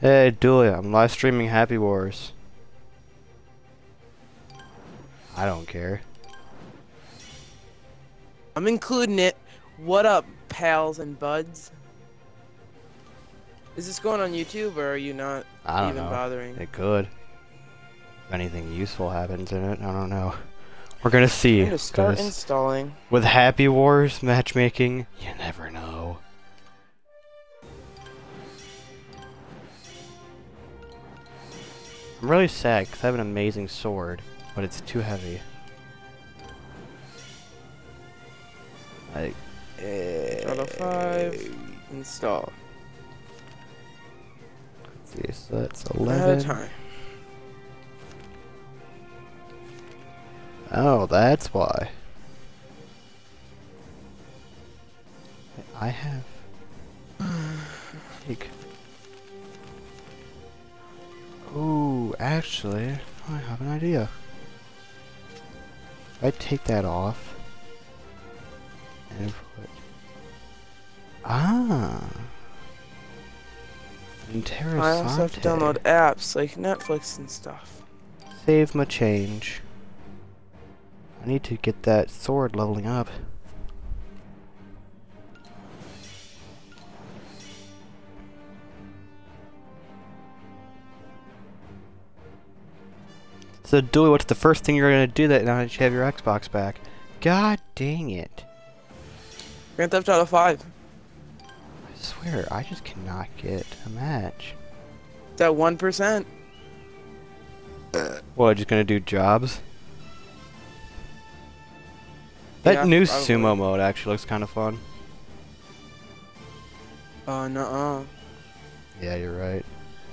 Hey, Dooley, I'm live streaming Happy Wars. I don't care. I'm including it. What up, pals and buds? Is this going on YouTube, or are you not I don't even know. bothering? It could. If anything useful happens in it, I don't know. We're gonna see. I'm gonna start 'Cause installing. with Happy Wars matchmaking, you never know. I'm really sad because I have an amazing sword, but it's too heavy. Auto 5. Install. Let's see, so that's At a 11. time. Oh, that's why. I have. Take. Ooh, actually, I have an idea. If I take that off and put. I also have to download apps like Netflix and stuff. Save my change. I need to get that sword leveling up. So, Dewey, what's the first thing you're gonna do that now that you have your Xbox back? God dang it. Grand Theft Auto 5. I swear, I just cannot get a match. It's at 1%. What, just gonna do jobs? That Yeah, new probably. sumo mode actually looks kind of fun. Nuh-uh. Yeah, you're right.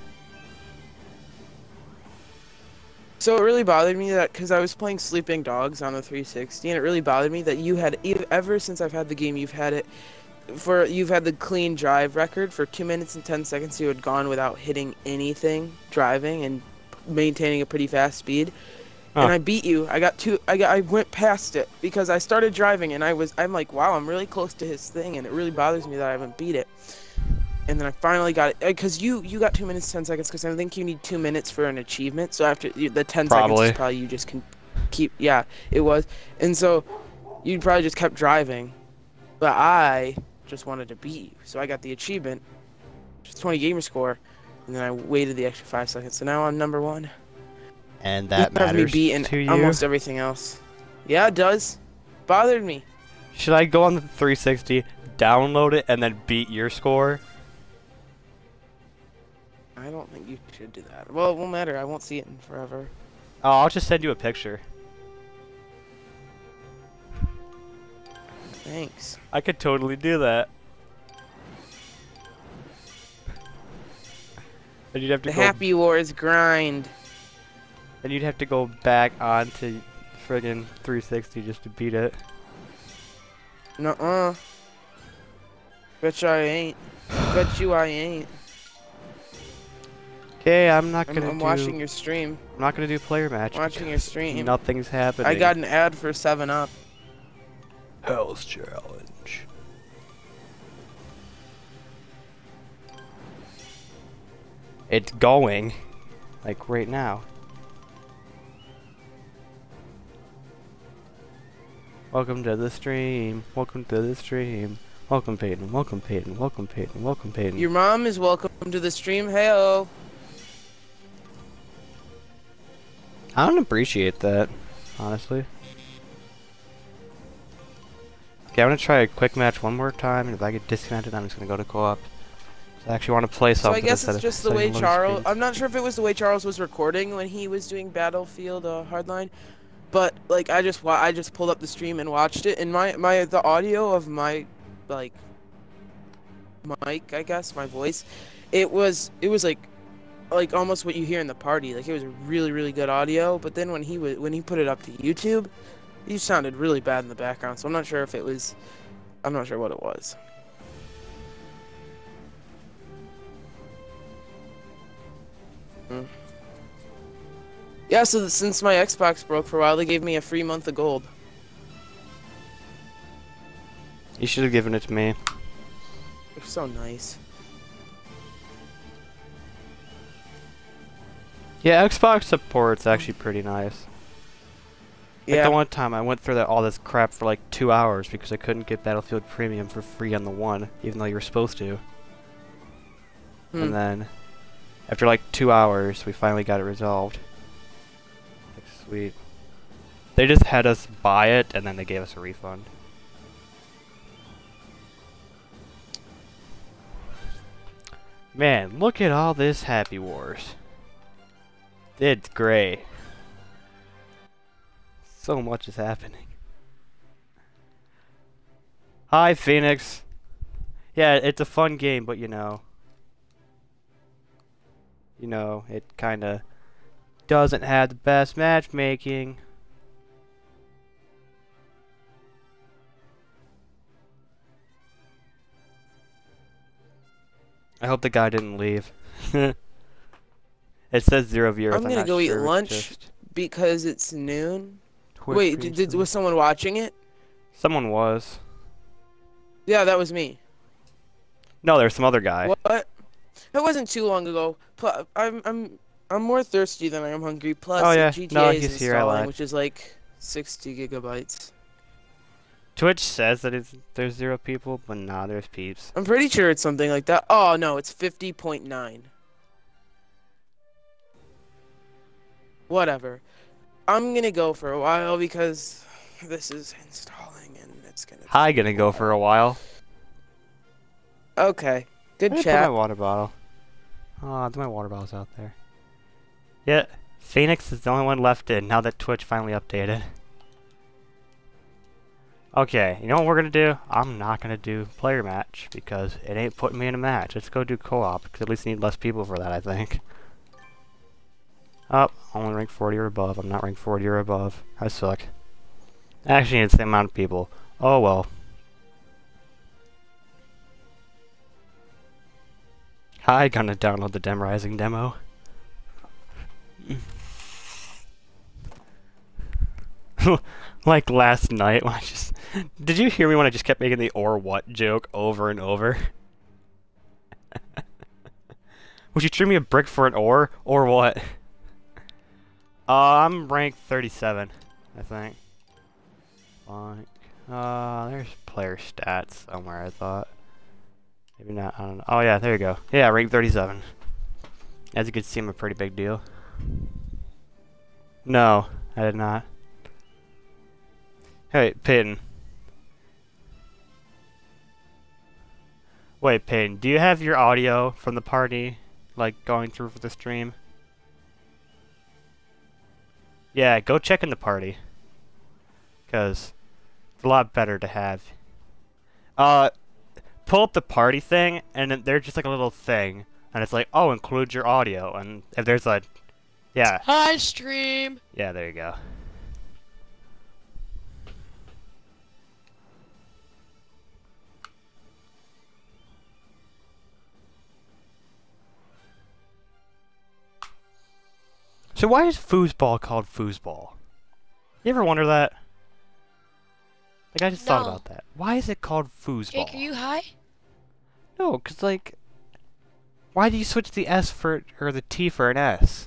So it really bothered me that, because I was playing Sleeping Dogs on the 360, and it really bothered me that you had, ever since I've had the game, you've had the clean drive record for 2 minutes and 10 seconds. You had gone without hitting anything, driving, and maintaining a pretty fast speed. Huh. And I beat you. I went past it because I started driving, and I'm like, wow, I'm really close to his thing, and it really bothers me that I haven't beat it. And then I finally got it, because you got 2 minutes 10 seconds, because I think you need 2 minutes for an achievement. So after the 10 seconds is probably you just can keep. Yeah, it was. And so you probably just kept driving, but I just wanted to beat you, so I got the achievement, just 20 gamer score, and then I waited the extra 5 seconds. So now I'm number 1. And that You have me matters beaten to you? almost everything else. Yeah, it does. Bothered me. Should I go on the 360, download it, and then beat your score? I don't think you should do that. Well, it won't matter. I won't see it in forever. Oh, I'll just send you a picture. Thanks. I could totally do that. And you'd have to The go. Happy Wars grind. And you'd have to go back onto friggin' 360 just to beat it. Nuh-uh. Bet you I ain't. Bet you I ain't. Okay, I'm not gonna I'm do. watching your stream. I'm not gonna do player match. Watching your because stream. Nothing's happening. I got an ad for 7-Up. Hell's Challenge. It's going, like right now. Welcome to the stream. Welcome to the stream. Welcome Peyton. Welcome Peyton. Welcome Peyton. Welcome Peyton. Your mom is welcome to the stream. Hey-oh. I don't appreciate that, honestly. Okay, I'm gonna try a quick match one more time, and if I get disconnected, I'm just gonna go to co-op. I actually want to play So something. I guess instead it's of just the way setting low Charles. screens. I'm not sure if it was the way Charles was recording when he was doing Battlefield Hardline, but like I just pulled up the stream and watched it, and the audio of my like mic, I guess, my voice, it was like almost what you hear in the party. Like it was really good audio, but then when he put it up to YouTube, he sounded really bad in the background. So I'm not sure if it was. I'm not sure what it was. Yeah, so since my Xbox broke for a while, they gave me a free month of gold. You should have given it to me. They're so nice. Yeah, Xbox support's actually pretty nice. Like Yeah. the one time I went through all this crap for like 2 hours because I couldn't get Battlefield Premium for free on the one, even though you were supposed to. And then, after like 2 hours, we finally got it resolved. Like, sweet. They just had us buy it, and then they gave us a refund. Man, look at all this Happy Wars. It's great. So much is happening. Hi, Phoenix. Yeah, it's a fun game, but you know, it kinda doesn't have the best matchmaking. I hope the guy didn't leave. It says 0 viewers. I'm gonna not go eat sure, lunch because it's noon. Twitch Wait, was someone watching it? Someone was. Yeah, that was me. No, there's some other guy. What? It wasn't too long ago. I'm more thirsty than I am hungry. Plus, Oh, yeah. GTA No, is he's here, I installing, lied. which is like 60 gigabytes. Twitch says that there's 0 people, but nah, there's peeps. I'm pretty sure it's something like that. Oh no, it's 50.9. Whatever. I'm gonna go for a while because this is installing and it's gonna. Hi, gonna go for a while. Okay. Good Where'd I put chat. my water bottle? Oh, my water bottle's out there. Yeah, Phoenix is the only one left in now that Twitch finally updated. Okay, you know what we're gonna do? I'm not gonna do player match because it ain't putting me in a match. Let's go do co-op because at least you need less people for that, I think. Oh, only rank 40 or above. I'm not ranked 40 or above. I suck. I actually need the same amount of people. Oh well. Hi, gonna download the Dem Rising demo. Like last night when I just... Did you hear me when I just kept making the or what joke over and over? Would you trade me a brick for an or what? I'm ranked 37, I think. Like, there's player stats somewhere, I thought. Maybe not, I don't know. Oh yeah, there you go. Yeah, rank 37. As you can see, I'm a pretty big deal. No, I did not. Hey, Peyton. Wait, Peyton, do you have your audio from the party, like, going through for the stream? Yeah, go check in the party. Because it's a lot better to have. Pull up the party thing, and then there's just like a little thing, and it's like, oh, include your audio, and if there's a, yeah. Hi, stream. Yeah, there you go. So why is foosball called foosball? You ever wonder that? Like, I just thought No. about that. Why is it called foosball? Jake, are you high? No, cause like, why do you switch the S for or the T for an S?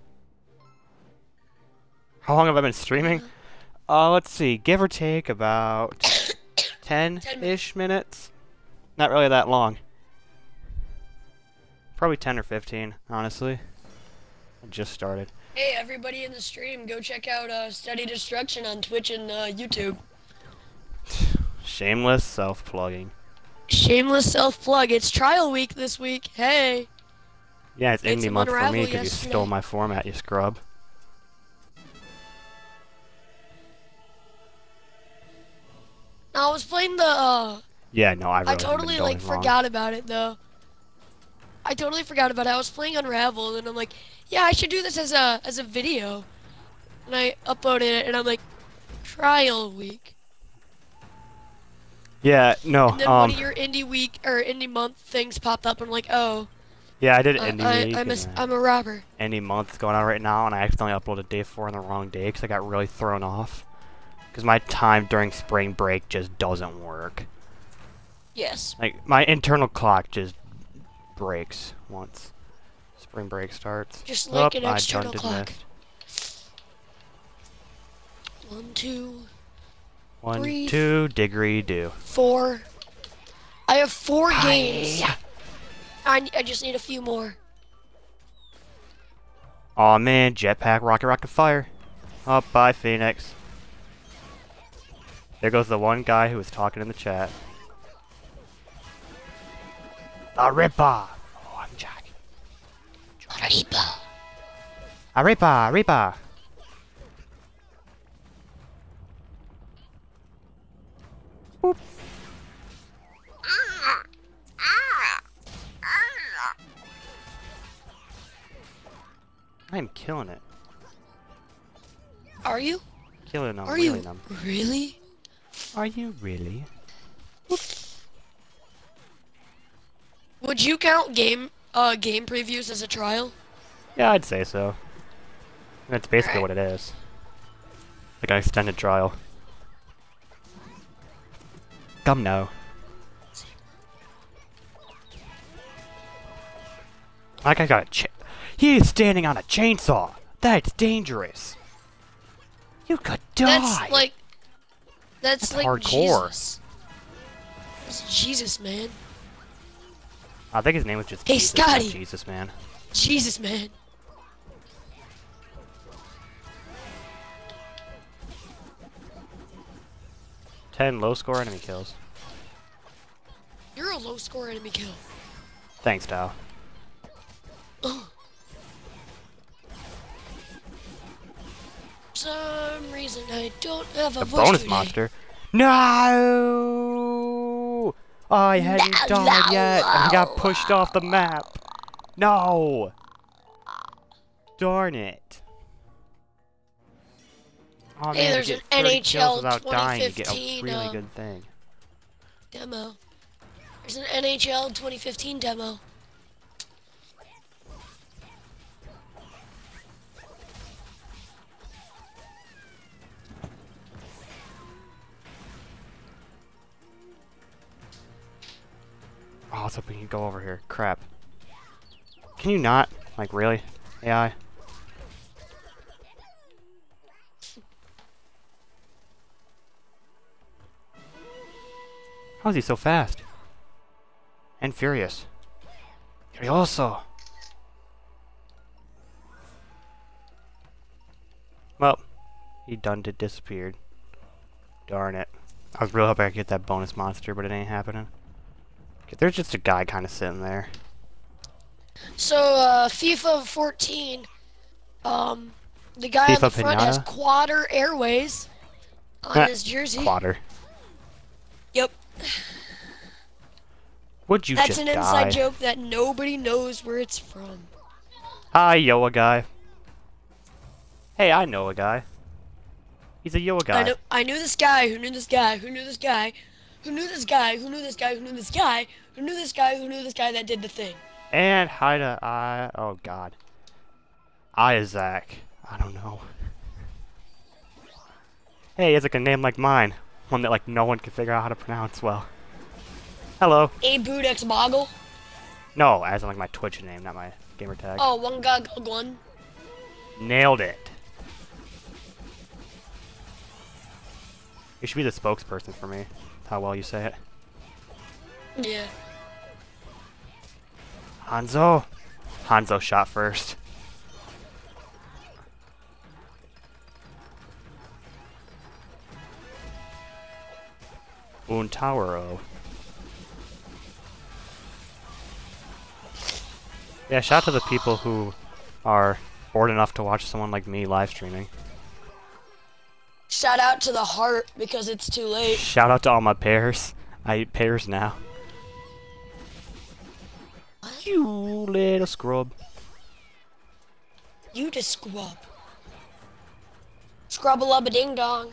How long have I been streaming? Let's see, give or take about 10-ish minutes. Not really that long. Probably 10 or 15, honestly. I just started. Hey, everybody in the stream, go check out Study Destruction on Twitch and YouTube. Shameless self-plugging. Shameless self-plug. It's trial week this week. Hey. Yeah, it's Made indie some month for me Unravel because you yesterday. stole my format, you scrub. I was playing the. Yeah, no, I really I haven't totally been like going wrong. forgot about it though. I totally forgot about it. I was playing Unravel, and I'm like, yeah, I should do this as a video. And I uploaded it, and I'm like, trial week. Yeah, no, And then one of your indie week or indie month things popped up, and I'm like, oh, yeah, I did indie week. I'm a robber. Indie month's going on right now, and I accidentally uploaded day 4 on the wrong day because I got really thrown off. Because my time during spring break just doesn't work. Yes. Like, my internal clock just breaks once. Spring break starts. Just like an I external done clock. dismissed. 1, 2, 1, 3, 2, degree do. 4. I have 4 games. I just need a few more. Aw man, jetpack, rocket fire. Oh, bye Phoenix. There goes the one guy who was talking in the chat. The Ripper! Oh, I'm Jack. Arriba. A Ripper, Ripper! Boop. I'm killing it. Are you? Killing them, Are really you? them. Really? Are you really? Would you count game previews as a trial? Yeah, I'd say so. That's basically what it is. Like an extended trial. Come now. Like I got a he is standing on a chainsaw. That's dangerous. You could die. That's like hardcore. Jesus. It's Jesus, man. I think his name was just Hey, Jesus, not Scotty. Jesus, man. Jesus, man. Ten low score enemy kills. You're a low score enemy kill. Thanks, Tao. For some reason I don't have a The voice bonus today. monster. No! I hadn't died yet, and I got pushed off the map. No! Darn it. Oh Hey, man, there's to get an 30 kills NHL without dying, you get a 2015, really good thing. Demo. There's an NHL 2015 demo. Oh, I was hoping you'd go over here. Crap. Can you not? Like, really? AI? How is he so fast? And furious. Furioso! Well, he disappeared. Darn it. I was really hoping I could get that bonus monster, but it ain't happening. There's just a guy kind of sitting there. So, FIFA 14, the guy FIFA on the front has Pinata? Quater Airways on his jersey. Quater. Yep. Would you That's just an die? inside joke that nobody knows where it's from. Hi, Yoa guy. Hey, I know a guy. He's a Yoa guy. I knew this guy who knew this guy who knew this guy who knew this guy who knew this guy who knew this guy who knew this guy who knew this guy that did the thing. And hi to oh god. Isaac. I don't know. Hey, it's like a name like mine. One that like no one can figure out how to pronounce well. Hello. Abudex Boggle. No, as in like my Twitch name, not my gamer tag. Oh, one guy one. Nailed it. You should be the spokesperson for me. How well you say it. Yeah. Hanzo. Hanzo shot first. Untowero. Yeah, shout out to the people who are bored enough to watch someone like me live streaming. Shout out to the heart because it's too late. Shout out to all my pears. I eat pears now. What? You little scrub. You just scrub. Scrub-a-lubba ding dong.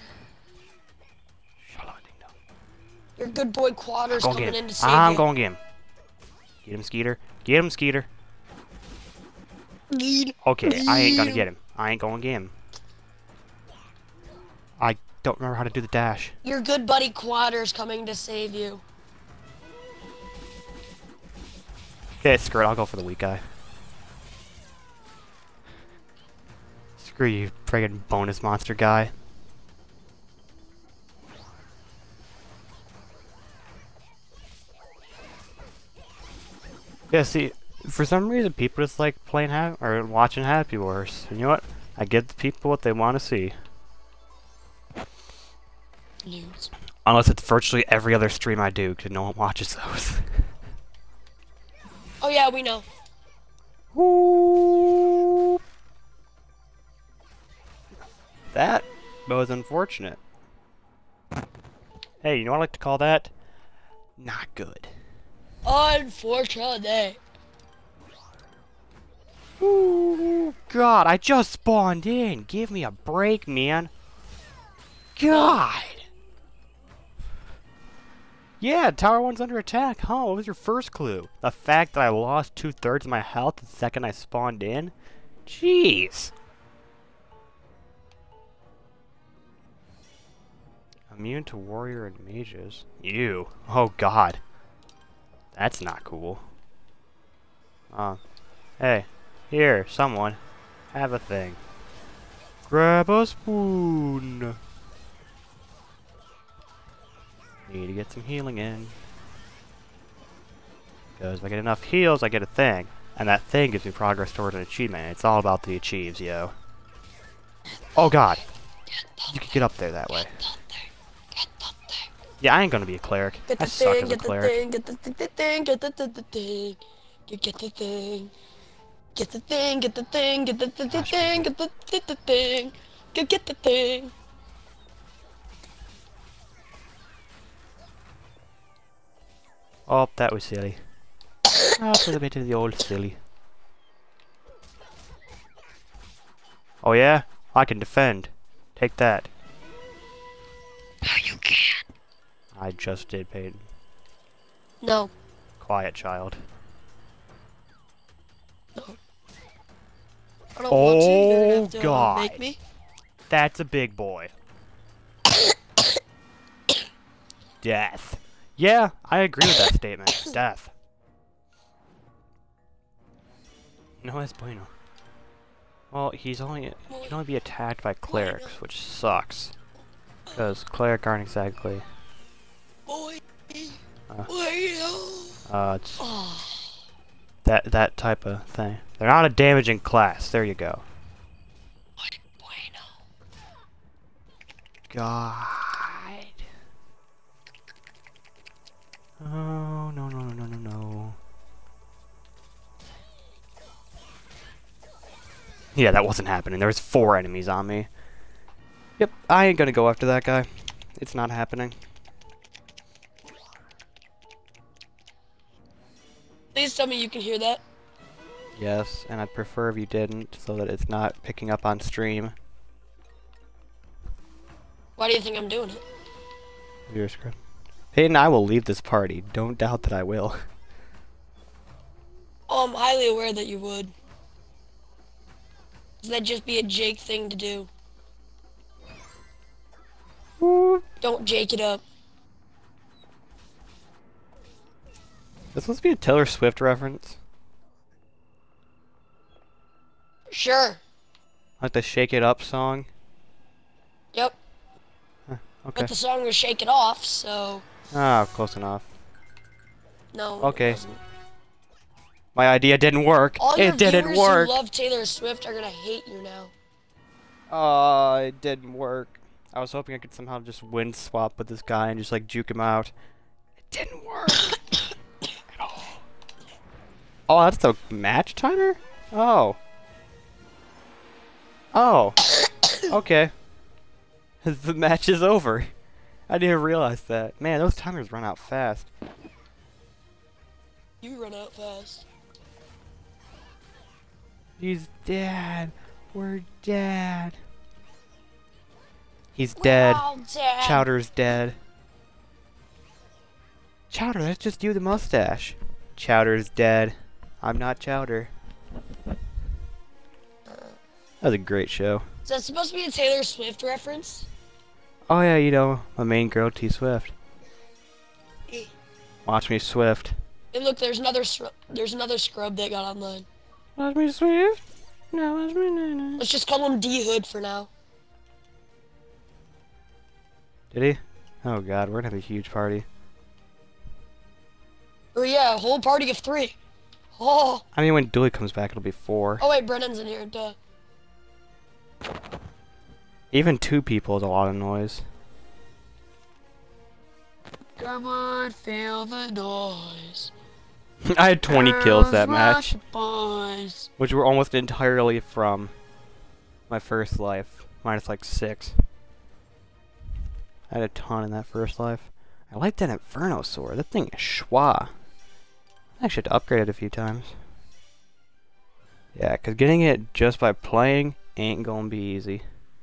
Your good boy Quater's Go coming get in him. to save I'm you. going to get him. Get him, Skeeter. Get him, Skeeter. Okay, I ain't gonna get him. I ain't gonna get him. I don't remember how to do the dash. Your good buddy Quater's coming to save you. Okay, screw it. I'll go for the weak guy. Screw you, friggin' bonus monster guy. Yeah, see, for some reason people just like playing or watching Happy Wars. And you know what? I give the people what they want to see. News. Unless it's virtually every other stream I do, because no one watches those. Oh yeah, we know. Ooh. That was unfortunate. Hey, you know what I like to call that? Not good. Unfortunate. Ooh, God, I just spawned in. Give me a break, man. God. Yeah, Tower 1's under attack. Huh, what was your first clue? The fact that I lost 2/3 of my health the second I spawned in? Jeez. Immune to warrior and mages. Ew. Oh, God. That's not cool. Hey. Here, someone. Have a thing. Grab a spoon. Need to get some healing in. Because if I get enough heals, I get a thing. And that thing gives me progress towards an achievement. It's all about the achieves, yo. Oh, God. You can get up there that way. Yeah, I ain't gonna be a cleric. I suck as a cleric. Get the thing, get the thing, get the thing. Get the thing, get the thing, get the thing, get the thing, get the thing. Oh, that was silly. Ah, put a bit of the old silly. Oh yeah? I can defend. Take that. No, you can't. I just did, Peyton. No. Quiet, child. No. I don't want to. You're gonna have to, God. make me. That's a big boy. Death. Yeah, I agree with that statement. Death. No es bueno. Well, he can only be attacked by clerics, which sucks. Because cleric aren't exactly. It's that type of thing. They're not a damaging class. There you go. God. Oh, no, no, no, no, no, no. Yeah, that wasn't happening. There was 4 enemies on me. Yep, I ain't gonna go after that guy. It's not happening. Please tell me you can hear that. Yes, and I'd prefer if you didn't, so that it's not picking up on stream. Why do you think I'm doing it? Your script. Peyton, I will leave this party. Don't doubt that I will. Oh, I'm highly aware that you would. That'd just be a Jake thing to do. Don't Jake it up. This supposed to be a Taylor Swift reference. Sure. Like the Shake It Up song. Yep. Okay. But the song was Shake It Off, so... Ah, close enough. No, okay. it wasn't. My idea didn't work. All your It didn't viewers work. who love Taylor Swift are gonna hate you now. It didn't work. I was hoping I could somehow just wind swap with this guy and just like juke him out. It didn't work. At all. Oh, that's the match timer? Oh. Oh. Okay. The match is over. I didn't realize that. Man, those timers run out fast. You run out fast. He's dead. We're dead. He's dead. We're all dead. Chowder's dead. Chowder, that's just you, the mustache. Chowder's dead. I'm not Chowder. That was a great show. Is that supposed to be a Taylor Swift reference? Oh yeah, you know, my main girl, T Swift. Eh. Watch me Swift. Hey, look, there's another scrub that got online. Watch me Swift. Let's just call him D Hood for now. Did he? Oh god, we're gonna have a huge party. Oh yeah, a whole party of 3. Oh. I mean, when Dooley comes back, it'll be 4. Oh wait, Brennan's in here. Duh. Even 2 people is a lot of noise. Come on, feel the noise. I had 20 kills that match, Boys. which were almost entirely from my first life, minus like 6. I had a ton in that first life. I like that Inferno sword. That thing is schwa. I actually had to upgrade it a few times. Yeah, because getting it just by playing ain't gonna be easy.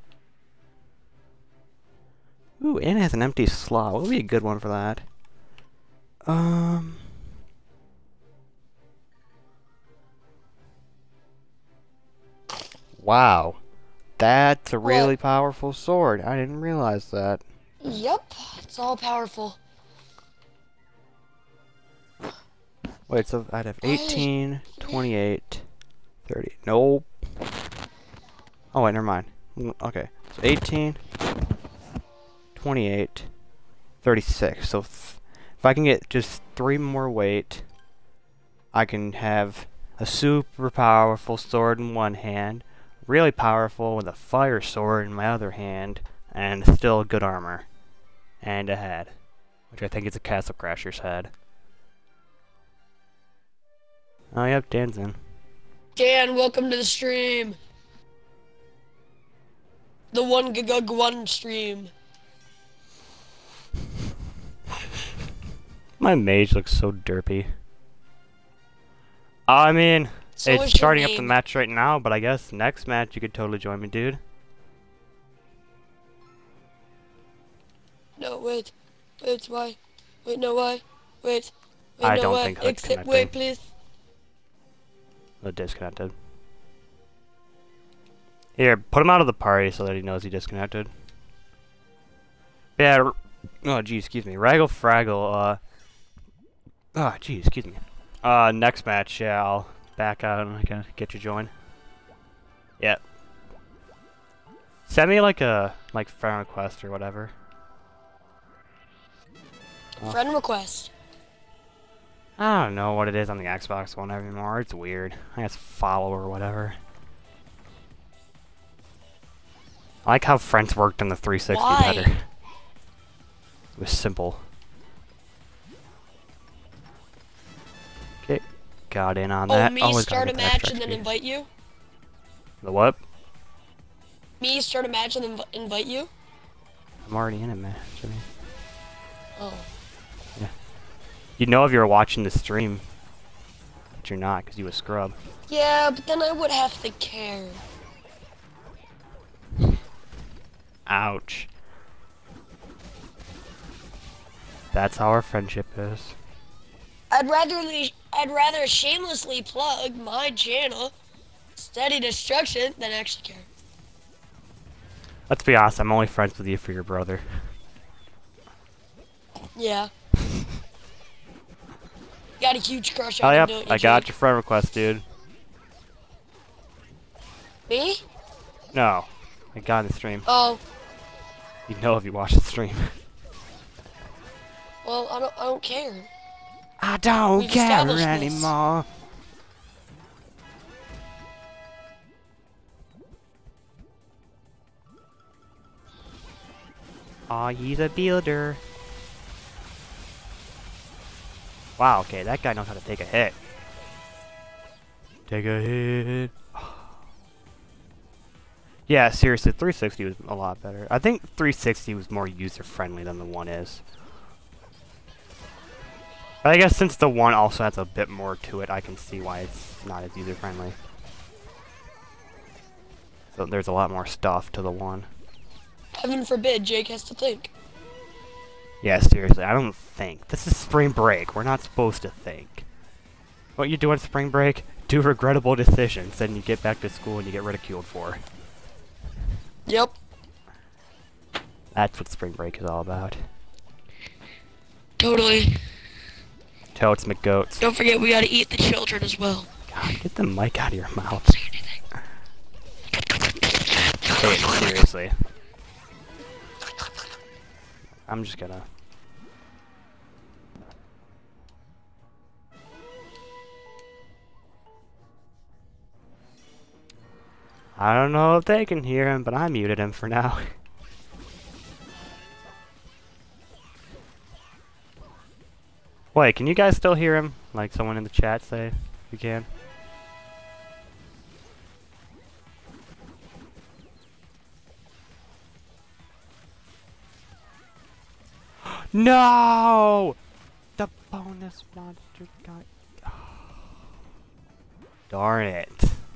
Ooh, and it has an empty slot. What would be a good one for that? Wow. That's a really powerful sword. I didn't realize that. Yep, it's all powerful. Wait, so I'd have 18, 28, 30. Nope. Oh, wait, never mind. Okay, so 18, 28, 36. So if I can get just 3 more weight, I can have a super powerful sword in one hand, really powerful with a fire sword in my other hand, and still good armor. And a head, which I think is a Castle Crasher's head. Oh, yep, Dan's in. Dan, welcome to the stream. The 1GG1 stream. My mage looks so derpy. I mean, So it's is your starting up the name. match right now, but I guess next match you could totally join me, dude. No, wait. Wait, why? Wait, no, why? Wait. Wait, I no, don't why? think Hood's Except, connected. wait, please. The disconnected. Here, put him out of the party so that he knows he disconnected. Yeah, oh geez, excuse me. Raggle Fraggle, oh geez, excuse me. Next match, yeah, I'll back out and I can get you joined. Yep. Send me like a friend request or whatever. Oh. Friend request. I don't know what it is on the Xbox One anymore. It's weird. I guess follow or whatever. I like how friends worked on the 360 Why? better. It was simple. Okay, got in on that. Oh, me Always start gotta a get the match extra and then XP. invite you? The what? Me start a match and then invite you? I'm already in a match. I mean, Oh. you'd know if you were watching the stream, but you're not because you a scrub. Yeah, but then I would have to care. Ouch. That's how our friendship is. I'd rather shamelessly plug my channel, Steady Destruction, than actually care. Let's be honest, I'm only friends with you for your brother. Yeah. Got a huge crush Oh on him, yep, don't you, I got Jake? your friend request, dude. Me? No, I got in the stream. Oh, You know if you watch the stream. well, I don't care. I don't We've care established this. anymore. Aw, he's a builder. Wow, okay, that guy knows how to take a hit. Take a hit. Yeah, seriously, 360 was a lot better. I think 360 was more user-friendly than the One is. But I guess since the One also has a bit more to it, I can see why it's not as user-friendly. So there's a lot more stuff to the One. Heaven forbid Jake has to think. Yeah, seriously, I don't think. This is spring break. We're not supposed to think. What you do on spring break? Do regrettable decisions, then you get back to school and you get ridiculed for. Yep. That's what spring break is all about. Totally. Totes McGoats. Don't forget we gotta eat the children as well. God, get the mic out of your mouth. Say anything. Peyton, seriously. I'm just gonna... I don't know if they can hear him, but I muted him for now. Wait, can you guys still hear him? Like someone in the chat say you can. No! The bonus monster got... Darn it.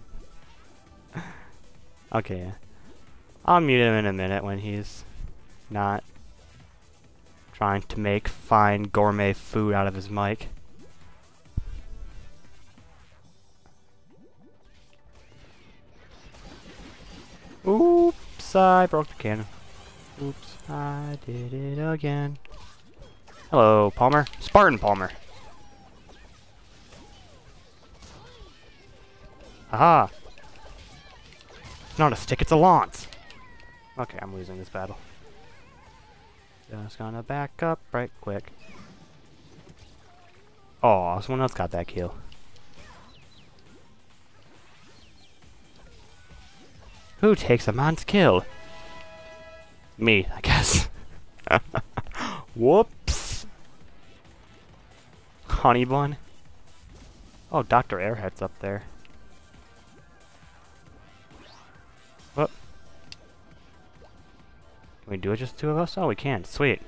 Okay. I'll mute him in a minute when he's not trying to make fine gourmet food out of his mic. Oops, I broke the cannon. Oops, I did it again. Hello, Palmer. Spartan Palmer. Aha! It's not a stick, it's a lance! Okay, I'm losing this battle. Just gonna back up right quick. Oh, someone else got that kill. Who takes a man's kill? Me, I guess. Whoops! Honey bun. Oh, Dr. Airhead's up there. What? Can we do it just the two of us? Oh, we can. Sweet.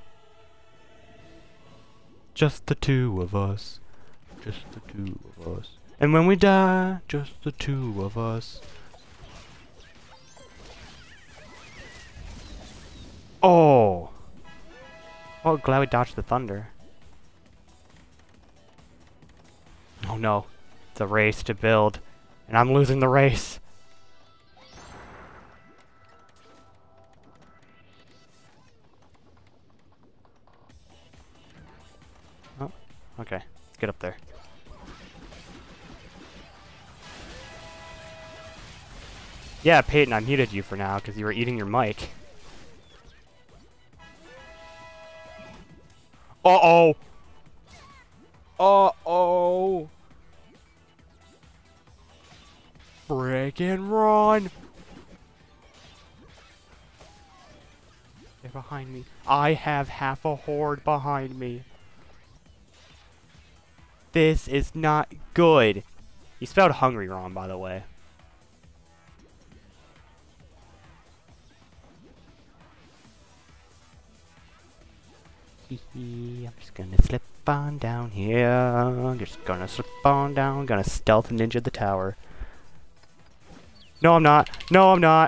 Just the two of us. Just the two of us. And when we die, just the two of us. Oh! Oh, glad we dodged the thunder. Oh no. It's a race to build. And I'm losing the race. Oh, okay. Let's get up there. Yeah, Peyton, I muted you for now because you were eating your mic. Uh-oh! Uh-oh! Break and run! They're behind me. I have half a horde behind me. This is not good. You spelled hungry wrong, by the way. I'm just gonna slip on down here. I'm just gonna slip on down. Gonna stealth ninja the tower. No, I'm not. No, I'm not.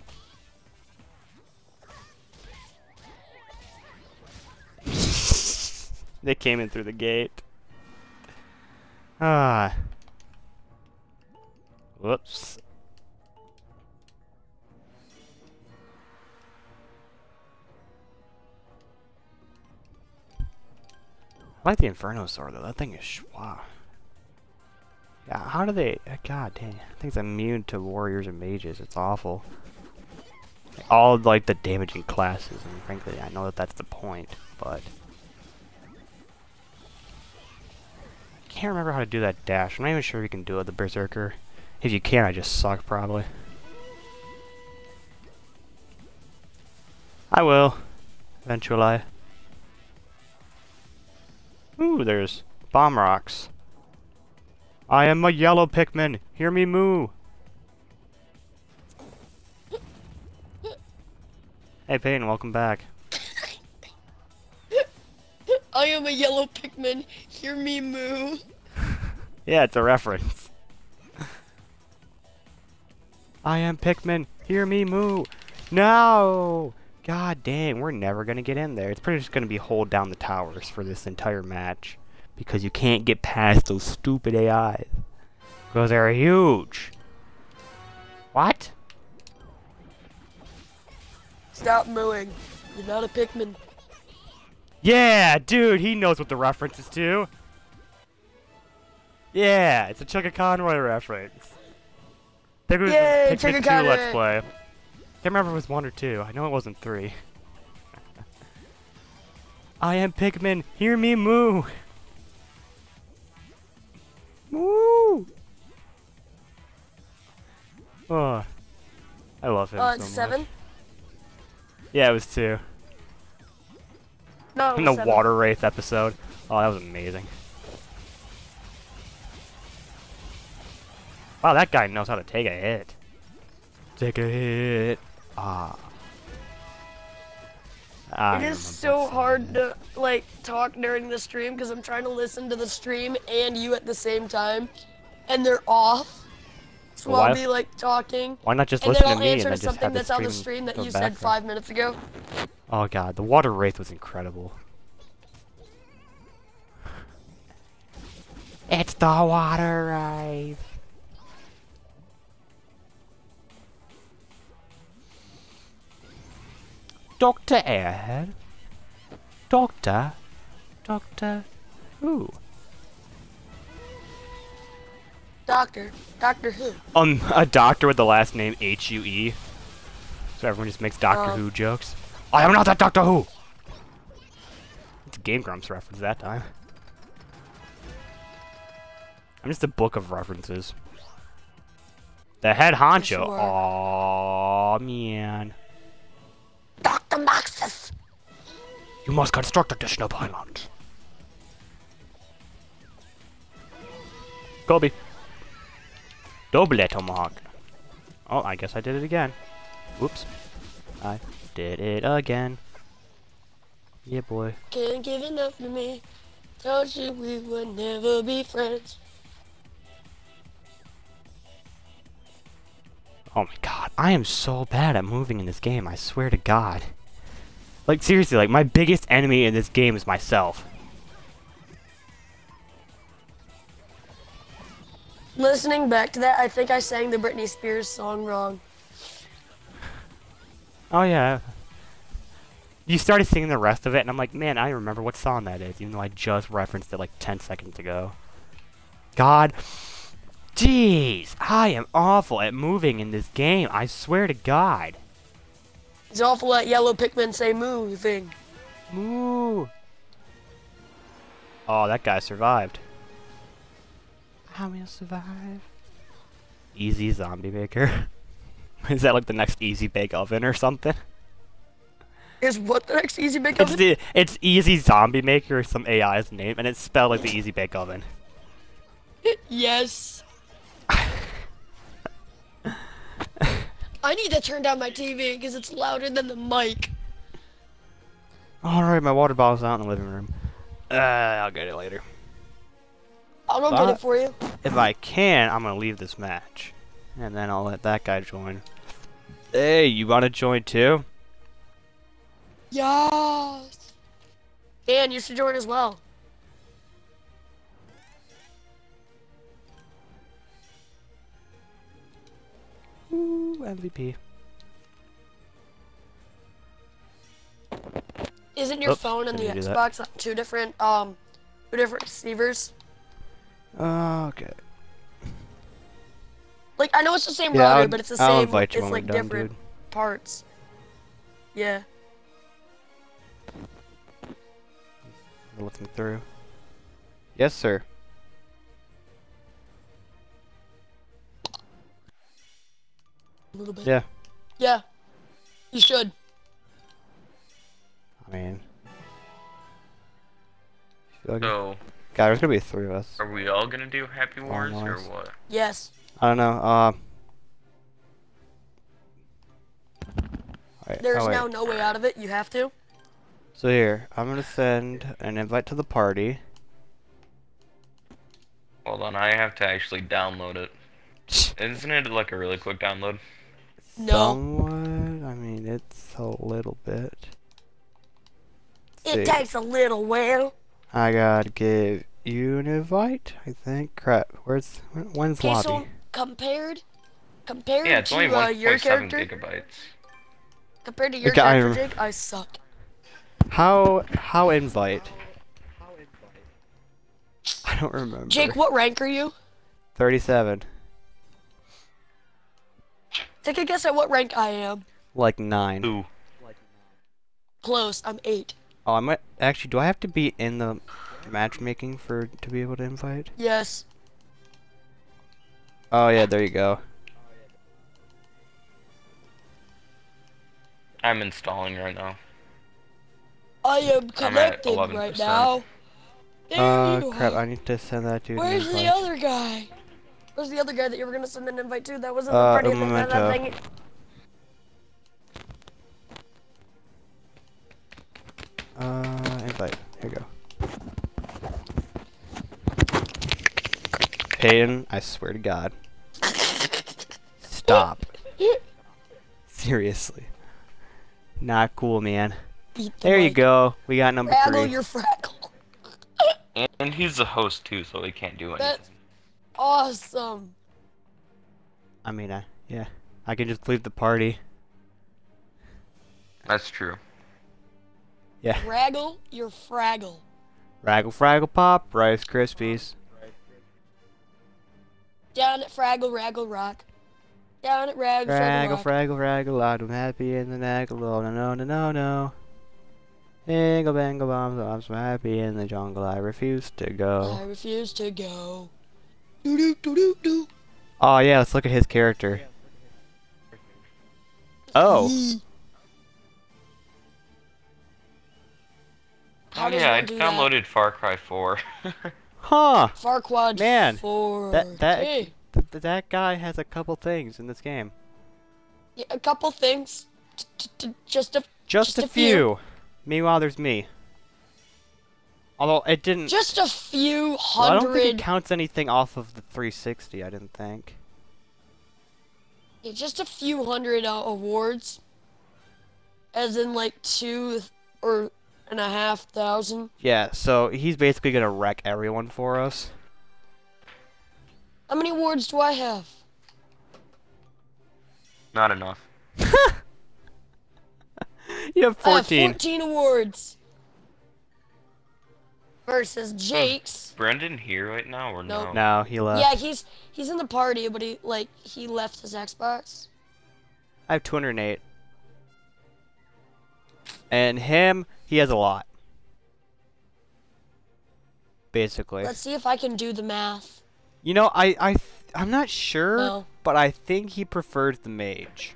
They came in through the gate. Ah. Whoops. I like the Inferno Sword though. That thing is schwa. Yeah, how do they... God dang. That thing's immune to warriors and mages. It's awful. All like the damaging classes, and frankly, I know that that's the point, but... I can't remember how to do that dash. I'm not even sure if you can do it, the Berserker. If you can, I just suck, probably. I will. Eventually. Ooh, there's bomb rocks. I am a yellow Pikmin. Hear me moo. Hey Peyton, welcome back. I am a yellow Pikmin. Hear me moo. Yeah, it's a reference. I am Pikmin. Hear me moo. No! God dang, we're never gonna get in there. It's pretty just gonna be hold down the towers for this entire match. Because you can't get past those stupid AIs. Because they're huge. What? Stop mooing. You're not a Pikmin. Yeah, dude, he knows what the reference is to. Yeah, it's a Chugga Conroy reference. There goes Pikmin 2 Let's Play. Can't remember if it was 1 or 2. I know it wasn't 3. I am Pikmin. Hear me moo. Moo. Oh, I love him so It's much. 7? Yeah, it was 2. No, it In was the 7. Water Wraith episode. Oh, that was amazing. Wow, that guy knows how to take a hit. Take a hit. Ah. It is so hard to like talk during the stream because I'm trying to listen to the stream and you at the same time, and they're off. So Well, I'll be like talking, Why not just and listen then to I'll me and answer then just something have the that's on the stream stream that go you back said there? 5 minutes ago. Oh god, the Water Wraith was incredible. It's the Water Wraith. Dr. Airhead? Doctor? Doctor who? Doctor Who. A doctor with the last name H-U-E. So everyone just makes Doctor Who jokes. I am not that Doctor Who! It's a Game Grumps reference that time. I'm just a book of references. The head honcho. Yes, you are. Aww, man. Dr. Maxis. You must construct additional pylons. Kobe. Double tomahawk. Oh, I guess I did it again. Whoops. I did it again. Yeah, boy. Can't give enough to me. Told you we would never be friends. Oh my god, I am so bad at moving in this game, I swear to god. Like, seriously, like, my biggest enemy in this game is myself. Listening back to that, I think I sang the Britney Spears song wrong. Oh yeah. You started singing the rest of it, and I'm like, man, I don't remember what song that is, even though I just referenced it like 10 seconds ago. God. Jeez, I am awful at moving in this game, I swear to god. He's awful at yellow Pikmin say moo thing. Moo. Oh, that guy survived. I will survive. Easy Zombie Maker. Is that like the next Easy Bake Oven or something? Is what the next Easy Bake Oven? It's Easy Zombie Maker or some AI's name, and it's spelled like the Easy Bake Oven. Yes. I need to turn down my TV because it's louder than the mic. Alright, my water bottle's out in the living room. I'll get it later. I'll go get it for you. If I can, I'm gonna leave this match. And then I'll let that guy join. Hey, you wanna join too? Yes. And you should join as well. Ooh, MVP. Isn't your Oops, phone and the didn't do that. Xbox two different receivers? Okay. Like I know it's the same Yeah, router, but it's the I'll same. invite you It's when like we're done, different dude. parts. Yeah. Let me through. Yes, sir. A little bit. Yeah. Yeah. You should. I mean, feel like So, God, there's gonna be 3 of us. are we all gonna do Happy Wars or nice. what? Yes. I don't know. Alright, There's oh, wait. now no way out of it. You have to. So here, I'm gonna send an invite to the party. Hold on, I have to actually download it. Isn't it like a really quick download? No. Somewhat. I mean, it's a little bit. Let's It see. takes a little while. I gotta give you an invite, I think. Crap. When's Okay, lobby? so compared Yeah, it's only to your 1.7 character, gigabytes. compared to your Okay, I character, rem- Jake, I suck. How invite? I don't remember. Jake, what rank are you? 37. Take a guess at what rank I am. Like 9. Ooh. Close. I'm 8. Oh, I might actually. Do I have to be in the matchmaking to be able to invite? Yes. Oh yeah, there you go. I'm installing right now. I am I'm at connected 11%. right now. There you Crap! are. I need to send that dude. an Where's the invite. other guy? Where's the other guy that you were gonna send an invite to? That wasn't the party that Memento. thing. Invite. Here you go. Peyton, I swear to God. Stop. Seriously. Not cool, man. Eat the There you mic. go. We got number Fraggle 3. your fraggle. And he's the host too, so he can't do anything. That's awesome. I mean, yeah. I can just leave the party. That's true. Yeah. Fraggle your fraggle. Raggle Fraggle Pop, Rice Krispies. Down at Fraggle Raggle Rock. Down at Raggle Fraggle, Rock. Fraggle, Raggle, I'm happy in the knackle, oh, no, no, no, no. Bingle, bangle, bombs, I'm so happy in the jungle, I refuse to I go. refuse to go. Doo doo doo doo doo. Oh yeah, let's look at his character. Oh, How Oh does yeah, I one do downloaded Far Cry 4. huh. that? Farquad Man, 4. that that guy has a couple things in this game. Yeah, a couple things. Just a Just a few. Meanwhile, there's me. Although it didn't. Just a few Well, I don't think it hundred. counts anything off of the 360. I didn't think. Yeah, just a few hundred awards. As in like 2,500. Yeah, so he's basically gonna wreck everyone for us. How many awards do I have? Not enough. You have I have 14. 14 awards. Versus Jake's. Brendan here right now or Nope. no? No, he left. Yeah, he's in the party, but he left his Xbox. I have 208. And him, he has a lot. Basically. Let's see if I can do the math. You know, I'm not sure, No. but I think he prefers the mage.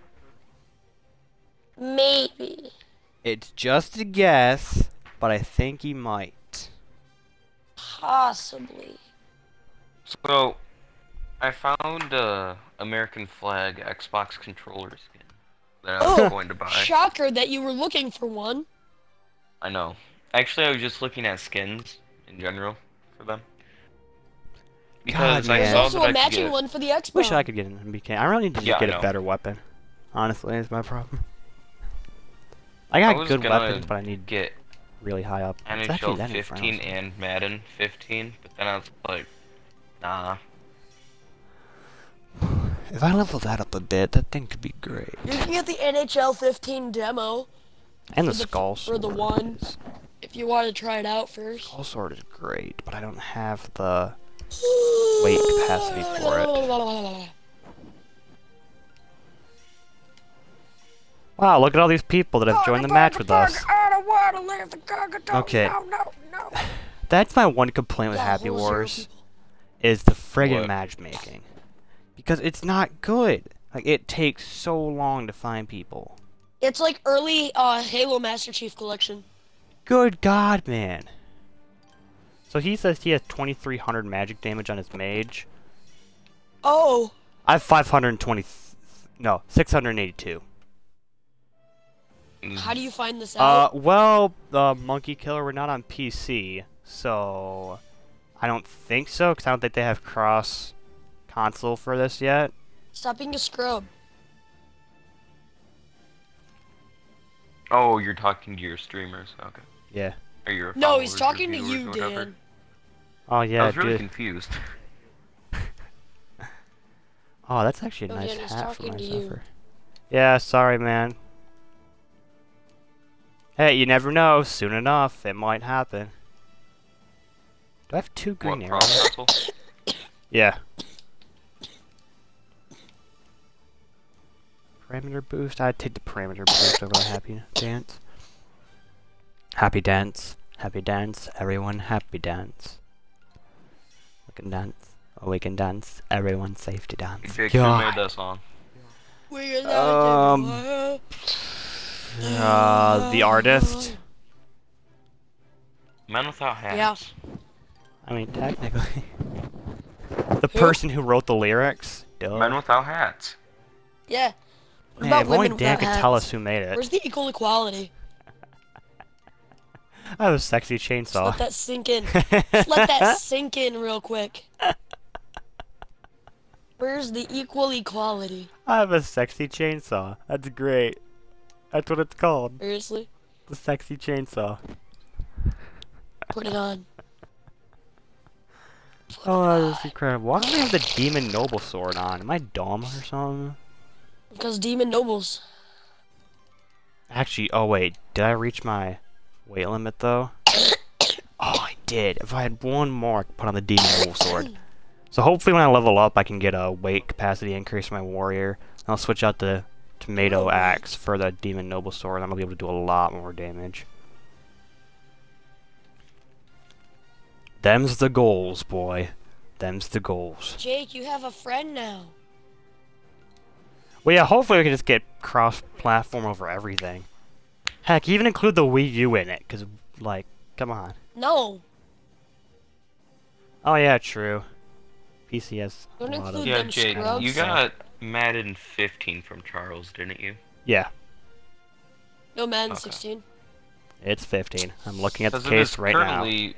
Maybe. It's just a guess, but I think he might. Possibly. So, I found a American flag Xbox controller skin that I was Oh, going to buy. shocker that you were looking for one. I know. Actually, I was just looking at skins in general for them. Because God, I There's man. saw also that a I could matching get... one for the Xbox. Wish I could get an MBK. I really need to just Yeah, I get a know. better weapon. Honestly, is my problem. I got was good gonna weapons, but I need get really high up. It's actually NHL that 15 Inferno. and Madden 15, but then I was like, nah. If I level that up a bit, that thing could be great. You can get the NHL 15 demo And the for the- Skull for Sword. the one. is- if you want to try it out first. Skull Sword is great, but I don't have the weight capacity for it. Wow, look at all these people that have joined the match with us. I don't want to leave the Gagaton. Okay. No. That's my one complaint with Yeah, Happy whole zero Wars, people. is the friggin' What? matchmaking. Because it's not good. Like, it takes so long to find people. It's like early Halo Master Chief Collection. Good God, man. So he says he has 2,300 magic damage on his mage. Oh, I have 520. No, 682. how do you find this out? Well, the Monkey Killer, we're not on PC, so I don't think so, because I don't think they have cross console for this yet. Stop being a scrub. Oh, you're talking to your streamers. Okay. Yeah. Or your No, he's followers or talking to viewers you, or whatever. Dan. Oh, yeah, I was really dude. confused. Oh, that's actually a No, nice Dan, he's hat for talking my to you. suffer. Yeah, sorry, man. Hey, you never know. Soon enough, it might happen. Do I have 2 green What, arrows? console? Yeah. Parameter boost? I'd take the parameter boost over the happy dance. Happy dance. Happy dance. Everyone happy dance. We can dance. Oh, we can dance. Everyone safe to dance. Jake, who made that song? The artist. Men Without Hats. Yeah. I mean, technically. The person who wrote the lyrics. Duh. Men Without Hats. Yeah. What Man, about if only women Dan without could hats? tell us who made it. Where's the equal equality? I have a sexy Just chainsaw. let that sink in. Just let that sink in real quick. Where's the equal equality? I have a sexy chainsaw. That's great. That's what it's called. Seriously? The sexy chainsaw. Put it on. Oh, that's incredible. Why don't I have the Demon Noble Sword on? Am I dumb or something? Because Demon Nobles. Actually, oh wait, did I reach my weight limit though? Oh, I did. If I had one more, I could put on the Demon Noble Sword. So hopefully when I level up, I can get a weight capacity increase for my warrior. And I'll switch out the Tomato Axe for the Demon Noble Sword, and I'll be able to do a lot more damage. Them's the goals, boy. Them's the goals. Jake, you have a friend now. Well, yeah, hopefully we can just get cross-platform over everything. Heck, even include the Wii U in it, because, like, come on. No. Oh, yeah, true. PC has a Don't lot of... include Yeah, them Jake, scrubs. you got Madden 15 from Charles, didn't you? Yeah, No, Madden Okay. 16. it's 15. I'm looking at the Because it is case right now. currently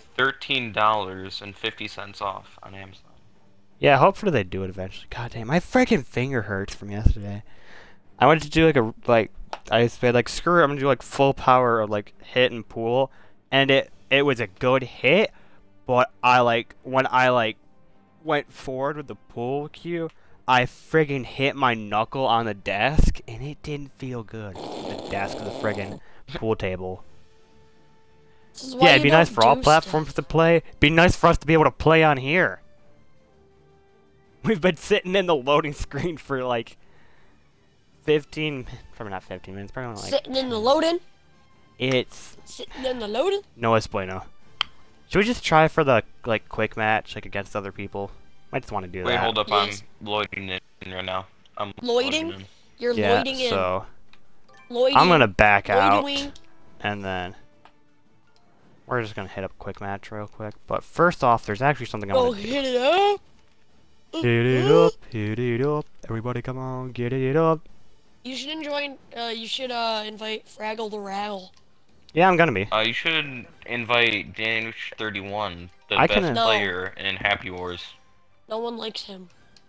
$13.50 off on Amazon. Yeah, hopefully they do it eventually. God damn, my freaking finger hurts from yesterday. I wanted to do I said like screw it, I'm gonna do like full power of like hit and pull, and it was a good hit, but when I went forward with the pull cue, I friggin' hit my knuckle on the desk, and it didn't feel good. The desk of the friggin' pool table. This is why Yeah, it'd you be nice don't for all do platforms stuff. to play. It'd be nice for us to be able to play on here. We've been sitting in the loading screen for like 15, probably not 15 minutes, probably like, Sitting in the loading. it's Sitting in the loading. no es bueno. Should we just try for the like quick match, like against other people? I just want to do Wait, that. hold up, Yes. I'm loading in right now. I'm Loading? loading in. You're Yeah, loading in. so Loading. I'm gonna back Loading out, wing. and then we're just gonna hit up quick match real quick. But first off, there's actually something I Go want to do. hit it up. Hit it up, hit it up. Everybody come on, get it up. You should enjoy. You should invite Fraggle the Raggle. Yeah, I'm gonna be. You should invite Danush31, the I best can- No. player in Happy Wars. No one likes him.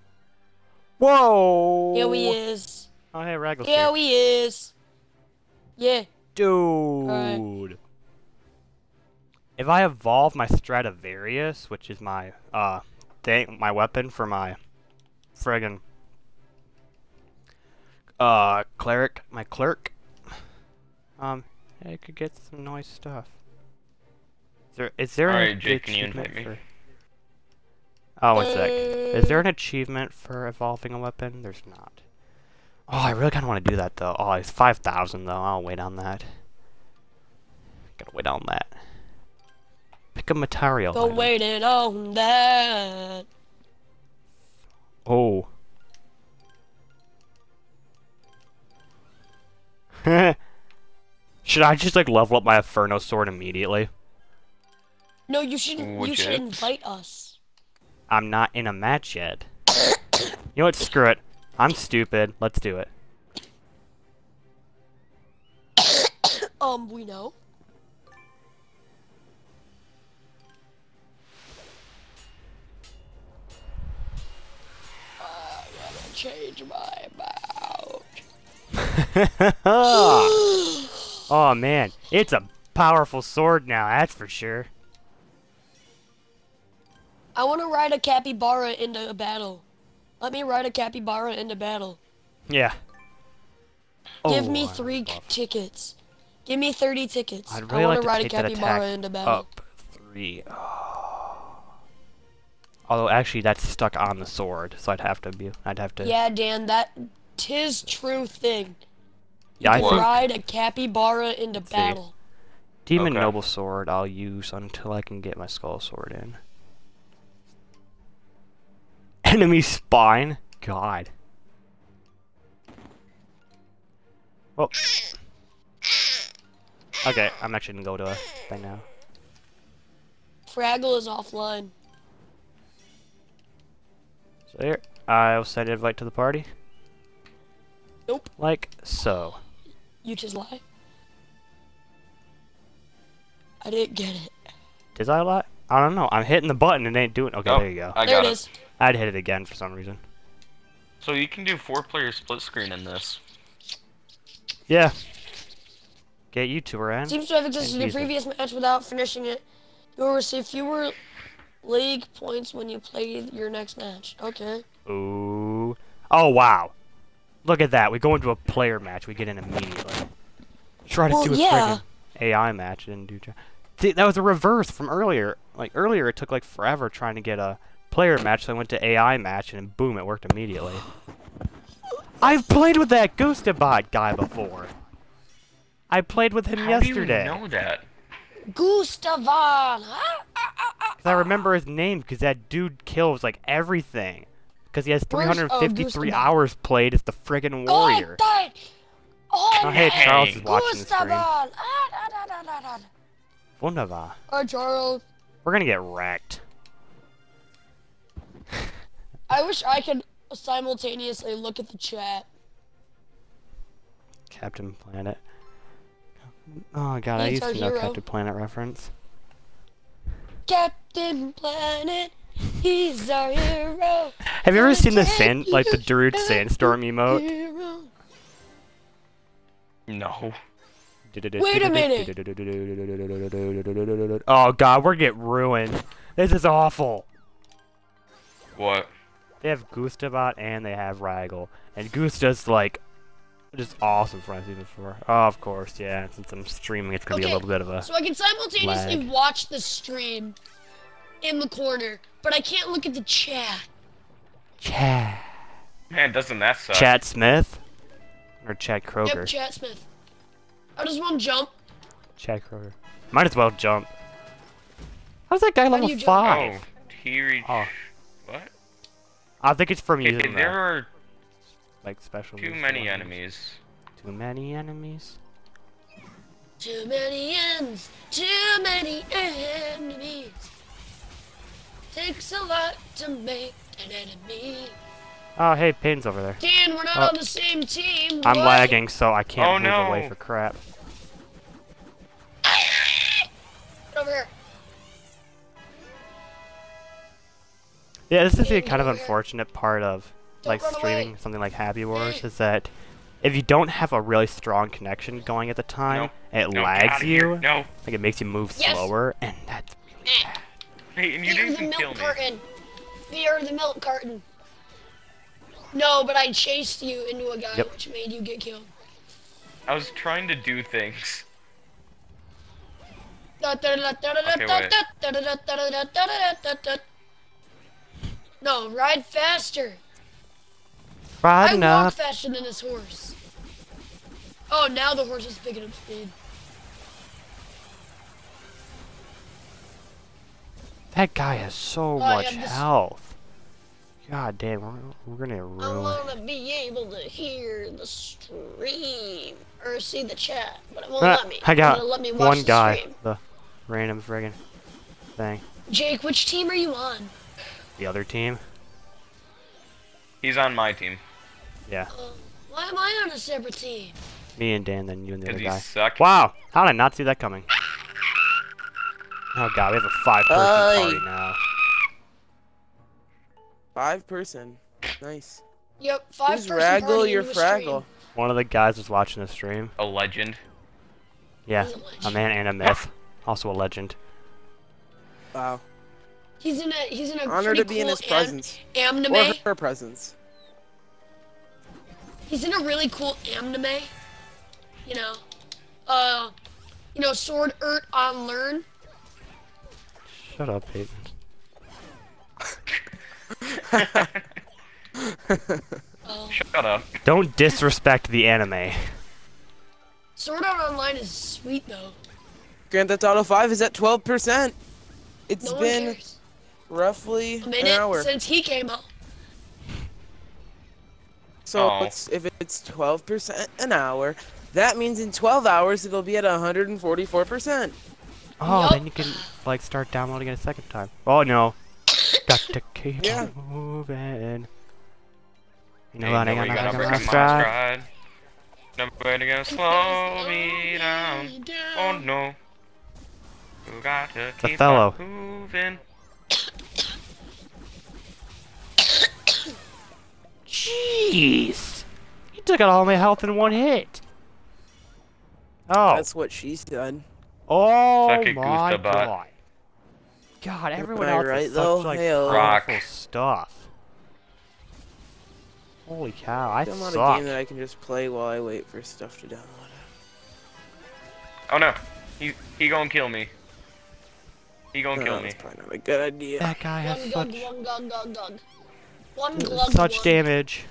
Whoa! Here he is. Oh, hey, Raggle's Here here. he is. Yeah. Dude. If I evolve my Stradivarius, which is my my weapon for my friggin' cleric, my clerk, I could get some nice stuff. Is there Alright, an Jake, can you achievement invite me? for? Oh, one sec. Is there an achievement for evolving a weapon? There's not. Oh, I really kind of want to do that though. Oh, it's 5,000 though. I'll wait on that. Gotta wait on that. Pick a material. Go item. waiting on that. Oh. Should I just like level up my Inferno sword immediately? No, you shouldn't. Would You should you? invite us. I'm not in a match yet. You know what? Screw it. I'm stupid. Let's do it. We know. I gotta change my mount. Oh man, it's a powerful sword now, that's for sure. I want to ride a capybara into a battle. Let me ride a capybara into battle. Yeah. Give Oh, me I 3 love- tickets. Give me 30 tickets. I'd I really want like to ride to a take that capybara attack into battle. up 3. Oh. Although actually that's stuck on the sword, so I'd have to. Yeah, Dan, that tis true thing. Yeah, I You What? think ride a capybara into see. battle. Demon Okay. Noble Sword I'll use until I can get my Skull Sword in. Enemy spine? God. Well. Okay, I'm actually gonna go to a thing now. Fraggle is offline. So here, I'll send an invite to the party. Nope. Like so. You just lie. I didn't get it. Did I lie? I don't know. I'm hitting the button and it ain't doing. Okay, Oh, there you go. I There got it it. is. I'd hit it again for some reason. So you can do 4-player split screen in this. Yeah. Get YouTuber in. Seems to have existed in a music. previous match without finishing it. You will receive fewer league points when you play your next match. Okay. Ooh. Oh, wow. Look at that. We go into a player match. We get in immediately. Try to Well, do a yeah. friggin' AI match. It didn't do. See, that was a reverse from earlier. Like, earlier it took, like, forever trying to get a player match, so I went to AI match, and boom, it worked immediately. I've played with that Gustabot guy before. I played with him How yesterday. do you know that? Gustavan. 'Cause I remember his name, because that dude kills, like, everything. Because he has Where's- 353 Gustabot. hours played as the friggin' warrior. God, oh, Oh, hey, Dang. Charles is watching the stream. Gustavan. Wunderbar. Hi, Charles. We're gonna get wrecked. I wish I could simultaneously look at the chat. Captain Planet. Oh god, I He's used our to know hero. Captain Planet reference. Captain Planet, he's our hero. Have you ever seen the Take sand, like the you Darude to Sandstorm emote? hero. No. Wait a minute. Oh god, we're getting ruined. This is awful. What? They have Gustabot and they have Raggle. And Gusta's like just awesome for Season 4. Oh, of course, yeah. Since I'm streaming, it's gonna be a Okay, little bit of a So I can simultaneously lag. watch the stream in the corner, but I can't look at the chat. Chat. Man, doesn't that suck? Chad Smith or Chad Kroger? Yep, Chat Smith. How does one jump? Chad Kroger. Might as well jump. How's that guy do level you jump? 5? Oh, he reached... Oh. What? I think it's from Okay, using there the, are like special. too moves many for enemies. Too many enemies. Too many ends, too many enemies. Takes a lot to make an enemy. Oh, hey, Payne's over there. Dan, we're not Oh. on the same team. I'm what? lagging, so I can't Oh, move no. away for crap. Get over here. Yeah, this is the Payne, kind of over here. unfortunate part of Don't like run streaming away. something like Happy Wars Hey. is that if you don't have a really strong connection going at the time, it No, get lags outta you. here. No. Like it makes you move Yes. slower, and that's really Eh. bad. Hey, and you Fear didn't the even kill milk me. carton. Fear the milk carton. No, but I chased you into a guy, Yep. which made you get killed. I was trying to do things. No, ride faster. Riding I walk up. faster than this horse. Oh, now the horse is picking up speed. That guy has so I much have this- health. God damn, we're gonna I ruin. want to be able to hear the stream or see the chat, but it won't Ah, let me. I got It'll let me watch one the guy, stream. the random friggin' thing. Jake, which team are you on? The other team, He's on my team. yeah, Why am I on a separate team? me and Dan, then you and the other Because you guy. suck. Wow, how did I not see that coming? Oh god, we have a 5-person Aye. party now. 5-person. Nice. Yep, Who's 5-person Raggle? party You're into a stream. Fraggle. One of the guys was watching the stream. A legend. Yeah, He's a a legend. man and a myth, also a legend. Wow. He's in a Honor pretty to be in cool his presence. anime. Or her presence. He's in a really cool anime. You know, Sword Art Unlearn. Shut up, Peyton. Shut up. Don't disrespect the anime. Sword Art Online is sweet though. Grand Theft Auto 5 is at 12%. It's No one been cares. roughly A an minute hour. since he came out. So Oh. if it's 12% an hour, that means in 12 hours it'll be at 144%. Oh, Yup. then you can like start downloading it a second time. Oh no. Got to keep Yeah. moving. You know Ain't what? I nobody gonna got break my my stride. stride. Nobody gonna slow me down. Oh no. You got to keep Othello. on moving. Jeez. You took out all my health in one hit. Oh. That's what she said. Oh Suck it, my Gustavot. god. God, everyone I else right, is though? such like Hey-o. powerful Rock. stuff. Holy cow, I I'm not a suck. game that I can just play while I wait for stuff to download. Oh no. He gonna kill me. He gonna kill me. That's probably not a good idea. That guy has One such glug, one glug, glug, glug. One glug, such glug. damage.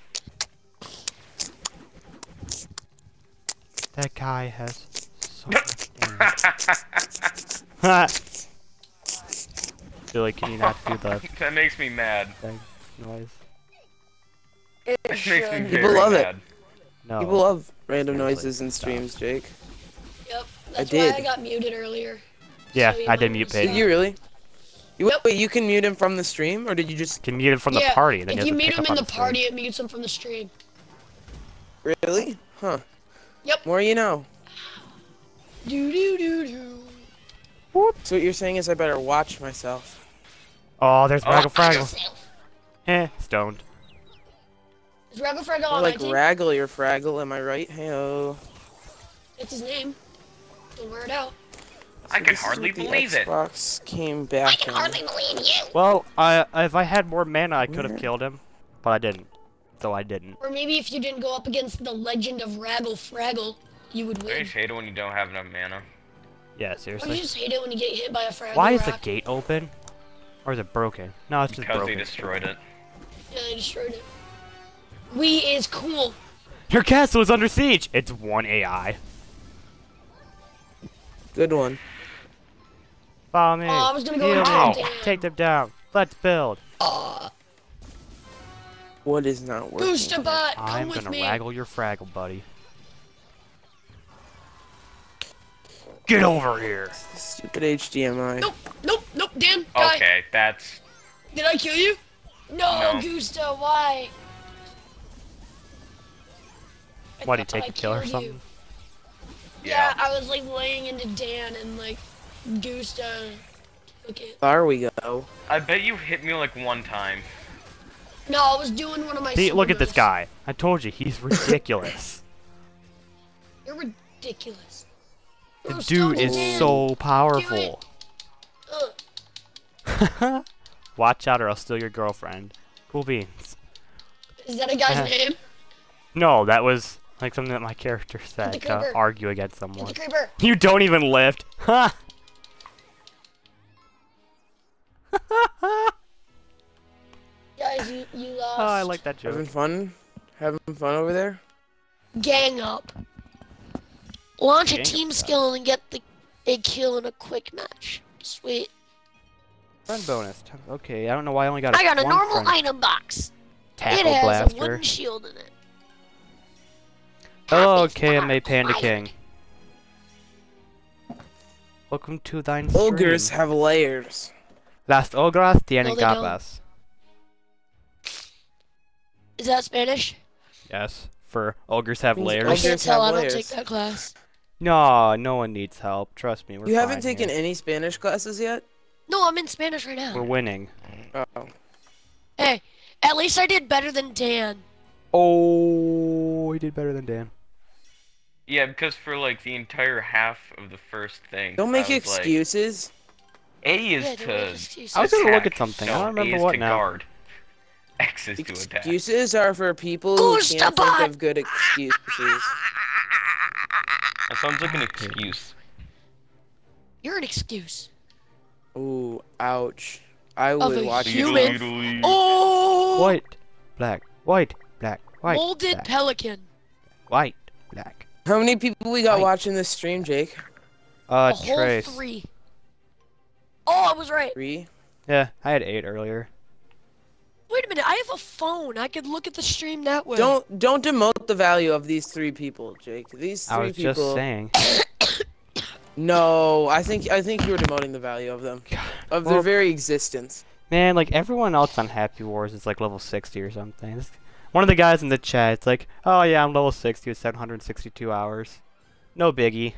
That guy has so much damage. Ha! Billy, can you not do the That makes me mad. thing noise? It That makes me should. very People love it. mad. No. People love random Seriously, noises in stop. streams, Jake. Yep. That's did. why I got muted earlier. Yeah, So you I did know mute it's Peyton. Did you really? You, Yep. Wait, you can mute him from the stream, or did you just Can mute him from the Yeah, party, then if he you doesn't mute pick him up in on the stream. party, it mutes him from the stream. really? Huh? Yep. More you know. Do do do do. So what you're saying is I better watch myself. Oh, there's Oh. Raggle Fraggle. Stoned. Is Raggle Fraggle Or on like 19? Raggle or Fraggle, am I right? Hey-oh. It's his name. Don't wear it out. I can This is hardly what the believe it. Xbox came I back can on. hardly believe you. Well, if I had more mana, I could have killed him, but I didn't. So I didn't. Or maybe if you didn't go up against the legend of Raggle Fraggle, you would I win. just hate it when you don't have enough mana. Yeah, Or you seriously. just hate it when you get hit by a Fraggle Why is the rock. gate open? Or is it broken? No, it's just Because broken. they destroyed it. Yeah, they destroyed it. We is cool. Your castle is under siege! It's one AI. Good one. Follow me. Oh, I was gonna go Heal into me. Dan. Take them down. Let's build. What is not working? Boostabot, come I'm with gonna me. raggle your Fraggle, buddy. Get over here! Stupid HDMI. Nope, nope, nope, Dan, die. Okay, that's... Did I kill you? No, No. Gusta, why? Why, do you thought take I a kill or killed something? you. Yeah, I was like laying into Dan and like Gusta took it. There we go. I bet you hit me like one time. No, I was doing one of my See, sword look at this moves. guy. I told you, he's ridiculous. You're ridiculous. The Bro, dude stop is it, Dan. so powerful. Ugh. Watch out or I'll steal your girlfriend. Cool beans. Is that a guy's name? No, that was like something that my character said the to creeper. argue against Get someone. the creeper. You don't even lift. Ha! Guys, you lost. Oh, I like that Having joke. fun? Having fun over there? Gang up. Launch a Gang team up. skill and get a kill in a quick match. Sweet. Friend bonus. Okay, I don't know why I only got I got a one normal friend. item box. Tackle It has a blaster. wooden shield in it. Hello, Happy KMA Panda fire. King. Welcome to thine Ogres stream. have layers. Las ogras tienen No, they don't. capas. Is that Spanish? Yes, for ogres have Means layers. I Ogres can't tell. have I don't layers. take that class. No, no one needs help. Trust me, we're You haven't fine taken here. any Spanish classes yet? No, I'm in Spanish right We're now. winning. Oh. Hey, at least I did better than Dan. Oh, he did better than Dan. Yeah, because for like the entire half of the first thing, Don't make I was like, excuses. A is Yeah, don't make to excuses. I was gonna look attack, at something. I no, don't remember A is what to now. guard. X is to attack. Excuses are for people who can't Boostabot! think of good excuses. That sounds like an excuse. You're an excuse. Ooh, ouch. I Of would a watch human. you. Oh! White, black, white, black, White. Molded Black. pelican. White. Black. How many people we got Right. watching this stream, Jake? A whole Trace. 3. Oh, I was right. 3? Yeah, I had 8 earlier. Wait a minute, I have a phone. I could look at the stream that way. Don't demote the value of these 3 people, Jake. These 3 I was people. just saying. No, I think you were demoting the value of them, of their Well- very existence. Man, like everyone else on Happy Wars is like level 60 or something. One of the guys in the chat, it's like, oh yeah, I'm level 60 with 762 hours. No biggie.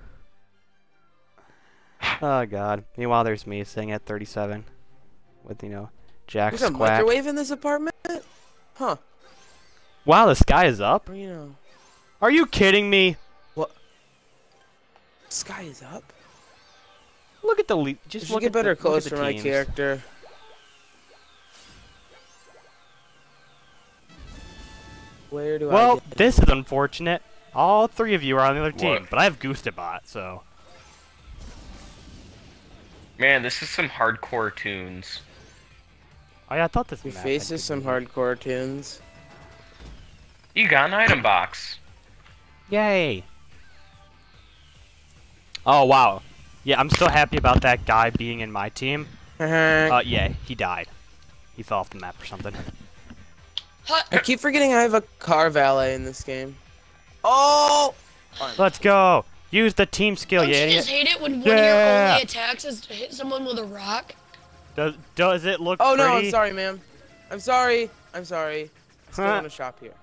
Oh god. Meanwhile, there's me sitting at 37 with, you know, Jack There's a Squack. microwave in this apartment? Huh. Wow, the sky is up? You know, Are you kidding me? sky is up. Look at the just Just look get at better the, look at close the for my teams. character. Where do I Well, get this is unfortunate. All 3 of you are on the other team, What? but I have Goostabot, so. Man, this is some hardcore tunes. Oh yeah, I thought this Your map face had is good some music. hardcore tunes. You got an item box. Yay! Oh wow. Yeah, I'm so happy about that guy being in my team. Yeah, he died. He fell off the map or something. I keep forgetting I have a car valet in this game. Oh! Let's go! Use the team skill, Don't you you idiot! just hate it when one of your Yeah. only attacks is to hit someone with a rock? Does it look Oh no, pretty? I'm sorry, ma'am. I'm sorry. I'm sorry. I still Huh. want to shop here.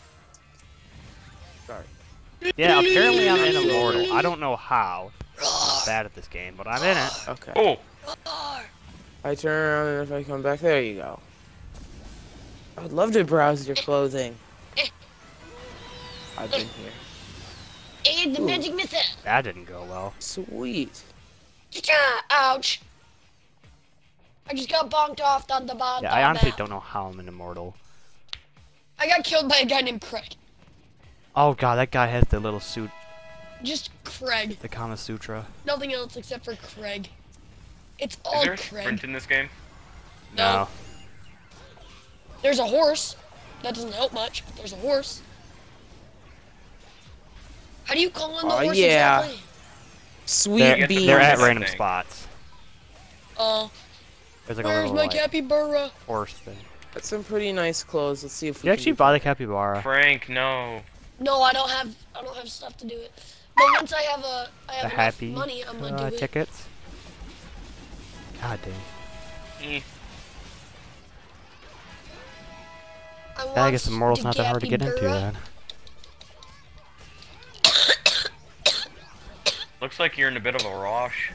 Sorry. Yeah, apparently I'm in Immortal. I don't know how. I'm bad at this game, but I'm in it. Okay. Oh, Roar. I turn around and if I come back, there you go. I would love to browse your clothing. I've been here. And the Ooh. magic missile. That didn't go well. Sweet. Ouch. I just got bonked off on the bottom. Yeah, I honestly don't know how I'm an Immortal. I got killed by a guy named Craig. Oh god, that guy has the little suit, Just Craig. the Kama Sutra. Nothing else except for Craig. It's is all there a Craig. sprint in this game? No. There's a horse. That doesn't help much, but there's a horse. How do you call on the Oh, horse yeah. exactly? Sweet They're, beans. they're at that random thing. spots. Oh, There's like a where's little my like, capybara? horse thing. Got some pretty nice clothes. Let's see if we You can actually do- buy the capybara. Frank, no. No, I don't have stuff to do it. But once I have The enough happy money, I'm gonna do it. tickets. God dang. Eh. I guess Immortal's not that hard to get into capybara. then. Looks like you're in a bit of a rush.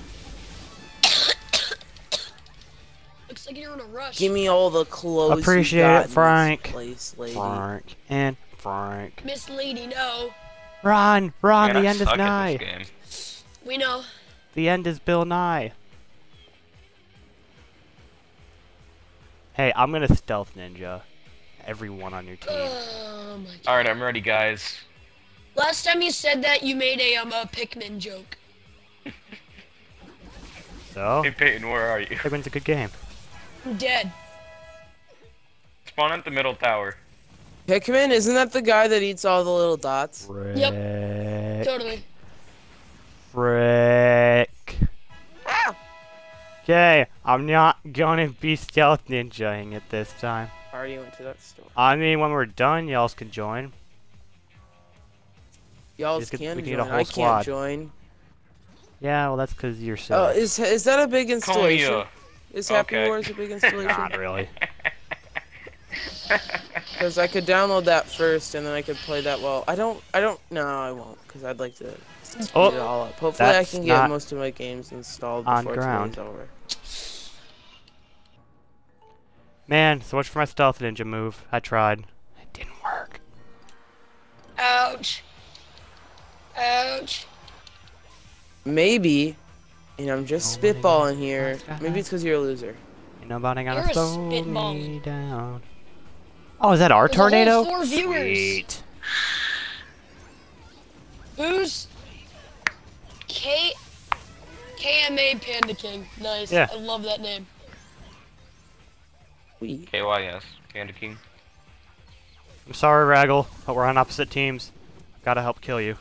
Looks like you're in a rush. Give me all the clothes. Appreciate you got it, in this Frank. Place, lady. Frank and Frank. Miss Lady, no. Run! Run! Man, The I end is suck at nigh! this game. We know. The end is Bill Nye. Hey, I'm gonna stealth ninja everyone on your team. Oh my god. Alright, I'm ready, guys. Last time you said that, you made a Pikmin joke. So, Hey, Peyton, where are you? Pikmin's a good game. I'm dead. Spawn at the middle tower. Pikmin, isn't that the guy that eats all the little dots? Frick. Totally. Frick. Ah! Okay, I'm not gonna be stealth ninjaing it this time. I already went to that store. I mean, when we're done, y'all can join. Y'all Just get- can we join. need a whole I squad. can't join. Yeah, well, that's because you're Oh, silly. is that a big installation? Konya. Is Happy Okay. Wars a big installation? Not really. Because I could download that first, and then I could play that. Well, I don't. No, I won't, because I'd like to speed Oh, it all up. Hopefully, I that's can not get most of my games installed on before ground. today's over. Man, so much for my stealth ninja move. I tried. It didn't work. Ouch. Ouch. Maybe, and I'm just Nobody spitballing here. wants to Maybe it's because you're a loser. Ain't nobody You're gonna a slow spitball. me down. Oh, is that our There's a whole tornado? 4 viewers. Sweet. Who's KMA Panda King? Nice. Yeah. I love that name. We. KYS, Panda King. I'm sorry, Raggle, but we're on opposite teams. Gotta help kill you.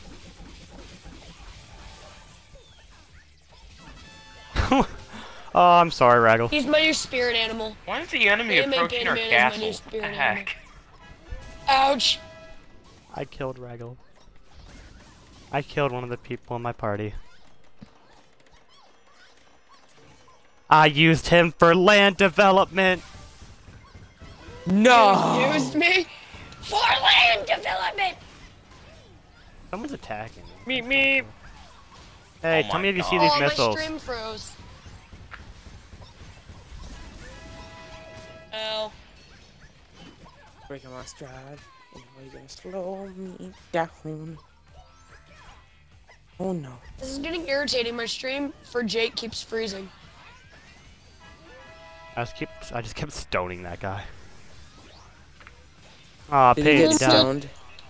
Oh, I'm sorry, Raggle. He's my new spirit animal. Why is the enemy Anime approaching our Candyman is my new castle? What spirit the animal. heck? Ouch. I killed Raggle. I killed one of the people in my party. I used him for land development! No. You used me for land development. Someone's attacking me. Meep meep. Hey, Oh tell my me if you see God. these Oh, my missiles. stream froze. Oh. Breaking my stride. And you're gonna slow me down. Oh no. This is getting irritating. My stream for Jake keeps freezing. I just kept stoning that guy. Aw, Did he Peyton, get down. stoned?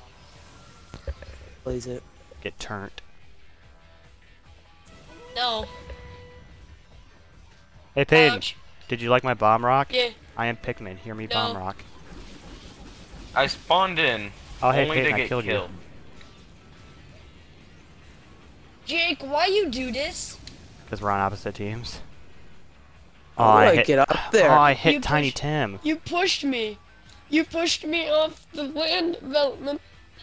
Plays it. Get turned. No. Hey, Peyton, Ouch. did you like my bomb rock? Yeah. I am Pikmin. Hear me, No. bomb rock. I spawned in Oh, hey, only Peyton, to I get killed killed. Jake, why you do this? Because we're on opposite teams. Oh, How do I I hit. get up there? Oh, I hit You Tiny pushed- Tim. You pushed me. You pushed me off the land development.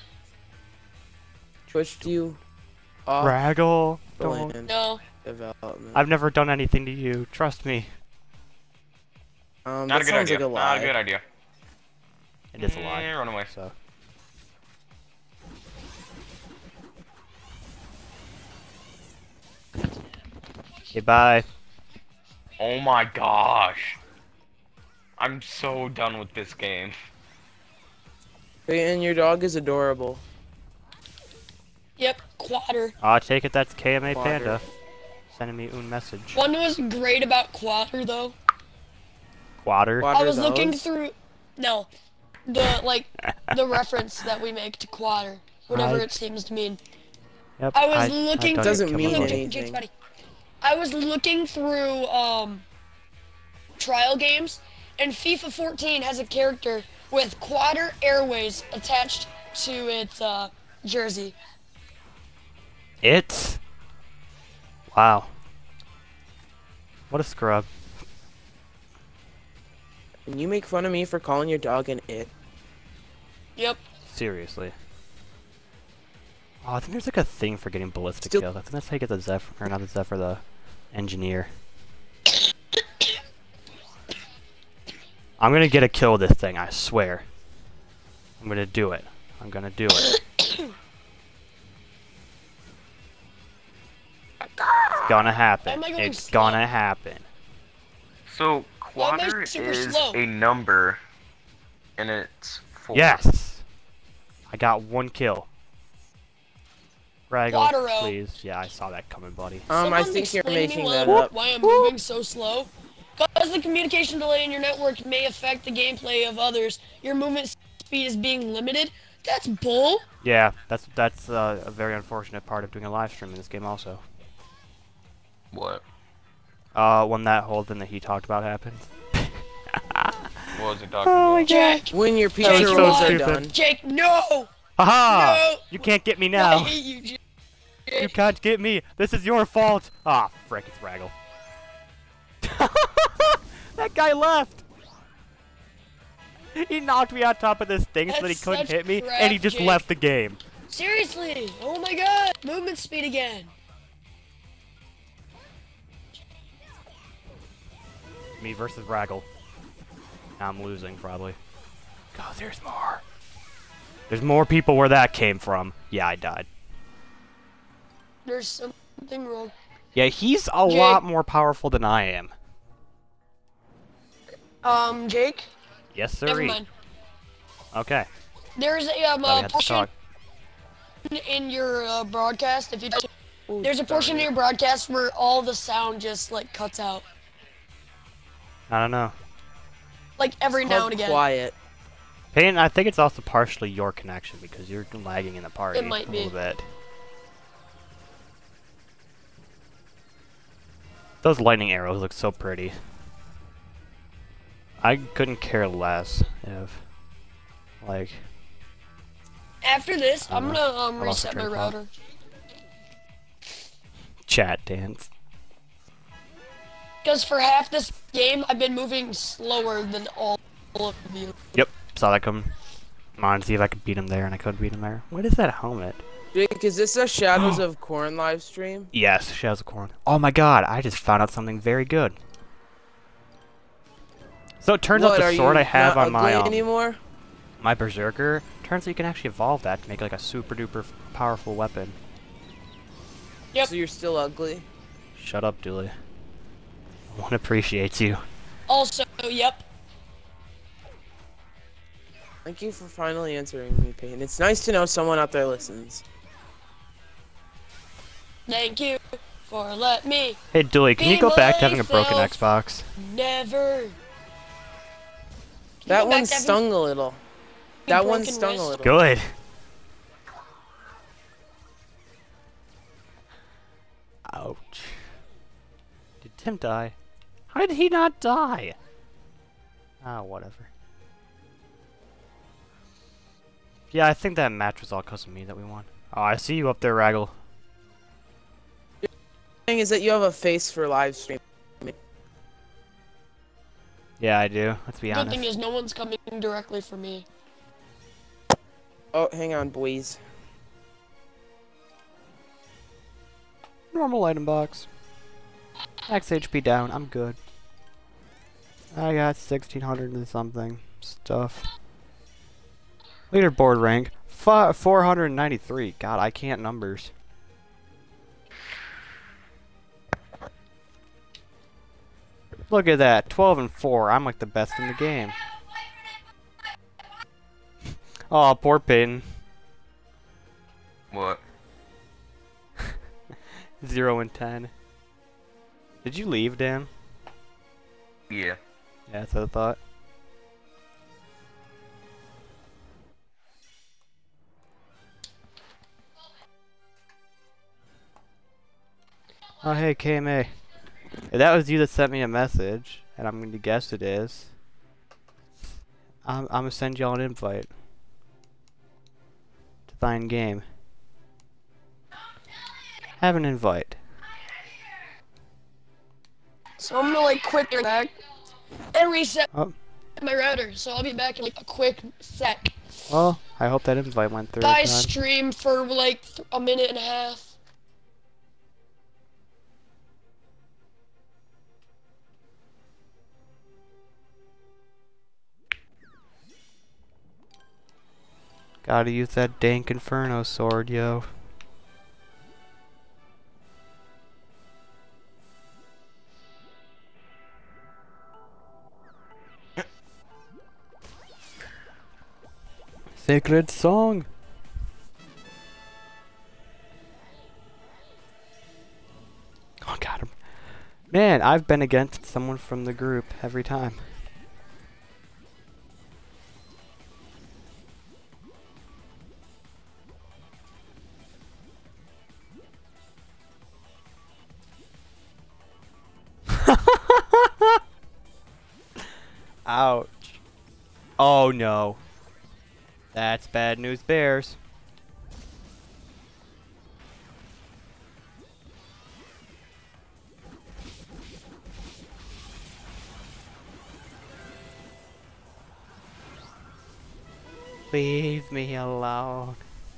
Pushed you off Raggle. the Don't. land No. development. I've never done anything to you. Trust me. Not That a good sounds idea. like a Not lie. a good idea. It is a lie. Run away. So. Goodbye. Oh my gosh. I'm so done with this game. Peyton, your dog is adorable. Yep. Quatter. I take it that's KMA Water. Panda sending me un message. One was great about Quatter though. Water. What I are was looking those? through. No. The reference that we make to Quatter, whatever Right. it seems to mean. Yep. I was I've looking. done Doesn't it, mean Kimberly. anything. Jake's buddy. I was looking through trial games, and FIFA 14 has a character with Quatter Airways attached to its jersey. It's. Wow. What a scrub. Can you make fun of me for calling your dog an it? Yep. Seriously. Oh, I think there's like a thing for getting ballistic Still- kills. I think that's how you get the Zephyr, or not the Zephyr, the engineer. I'm gonna get a kill with this thing, I swear. I'm gonna do it. I'm gonna do it. It's gonna happen. Why am I going It's slow? gonna happen. So, Why am I Quater super is slow? a number, and it's 4. Yes! I got one kill. Raggle, Quattro. please. Yeah, I saw that coming, buddy. I Someone think you're explain to me making why that I'm- up. Why I'm moving so slow? Because the communication delay in your network may affect the gameplay of others. Your movement speed is being limited. That's bull. Yeah, that's a very unfortunate part of doing a live stream in this game also. What? When that whole thing that he talked about happened. What was it talking about? Jake. When your That pizza was so rolls are stupid. done. Jake, no. Haha! No. You can't get me I now. hate you, Jake. You can't get me. This is your fault. Ah, frick, it's Raggle. That guy left. He knocked me on top of this thing so that he That's couldn't such hit me, crap, and he just Jake. left the game. Seriously. Oh my god. Movement speed again. Me versus Raggle. I'm losing, probably. God, there's more. There's more people where that came from. Yeah, I died. There's something wrong. Yeah, he's a Jake. lot more powerful than I am. Jake. Yes, sir. Never mind. Okay. There's a Glad we had to portion talk. in your broadcast. If you Ooh, there's a portion darn in it. your broadcast where all the sound just like cuts out, I don't know. like every It's now called and again. Quiet. Peyton, I think it's also partially your connection because you're lagging in the party It might a be. little bit. Those lightning arrows look so pretty. I couldn't care less if Like, After this, I'm gonna I lost reset the my train of thought. router. chat dance. Because for half this game, I've been moving slower than all of you. Yep, saw that coming. Come on, see if I could beat him there, and I couldn't beat him there. What is that helmet? Jake, is this a Shadows of Corn live stream? Yes, Shadows of Corn. Oh my god, I just found out something very good. So it turns out the sword I have on my anymore? my Berserker, turns out you can actually evolve that to make like a super duper powerful weapon. Yep. So you're still ugly? Shut up, Dooley. No one appreciates you. Also, yep. Thank you for finally answering me, Payne. It's nice to know someone out there listens. Thank you for letting me Hey, Dooley, can you go back to having a broken myself. Xbox? never. That go back one to having stung a little. That one broken stung a wrist? little. Good. Ouch. Did Tim die? How did he not die? Ah, whatever. Yeah, I think that match was all because of me that we won. Oh, I see you up there, Raggle. The thing is that you have a face for live stream. Yeah, I do. Let's be The honest. thing is, no one's coming directly for me. Oh, hang on, boys. Normal item box. Max HP down. I'm good. I got 1600 and something stuff. Leaderboard rank 493. God, I can't numbers. Look at that, 12 and 4. I'm like the best in the game. Oh, poor Peyton. What? 0 and 10. Did you leave, Dan? Yeah. Yeah, that's what I thought. Oh, hey, KMA. If that was you that sent me a message, and I'm going to guess it is, I'm going to send y'all an invite to Thine Game. Have an invite. So I'm gonna like quit your back and reset Oh, my router. So I'll be back in like a quick sec. well, I hope that invite went through. Guys, this time. stream for like a minute and a half. Gotta use that dank Inferno sword, yo. Sacred song. Oh god. Man, I've been against someone from the group every time. Ouch. Oh no. That's bad news, Bears. Leave me alone.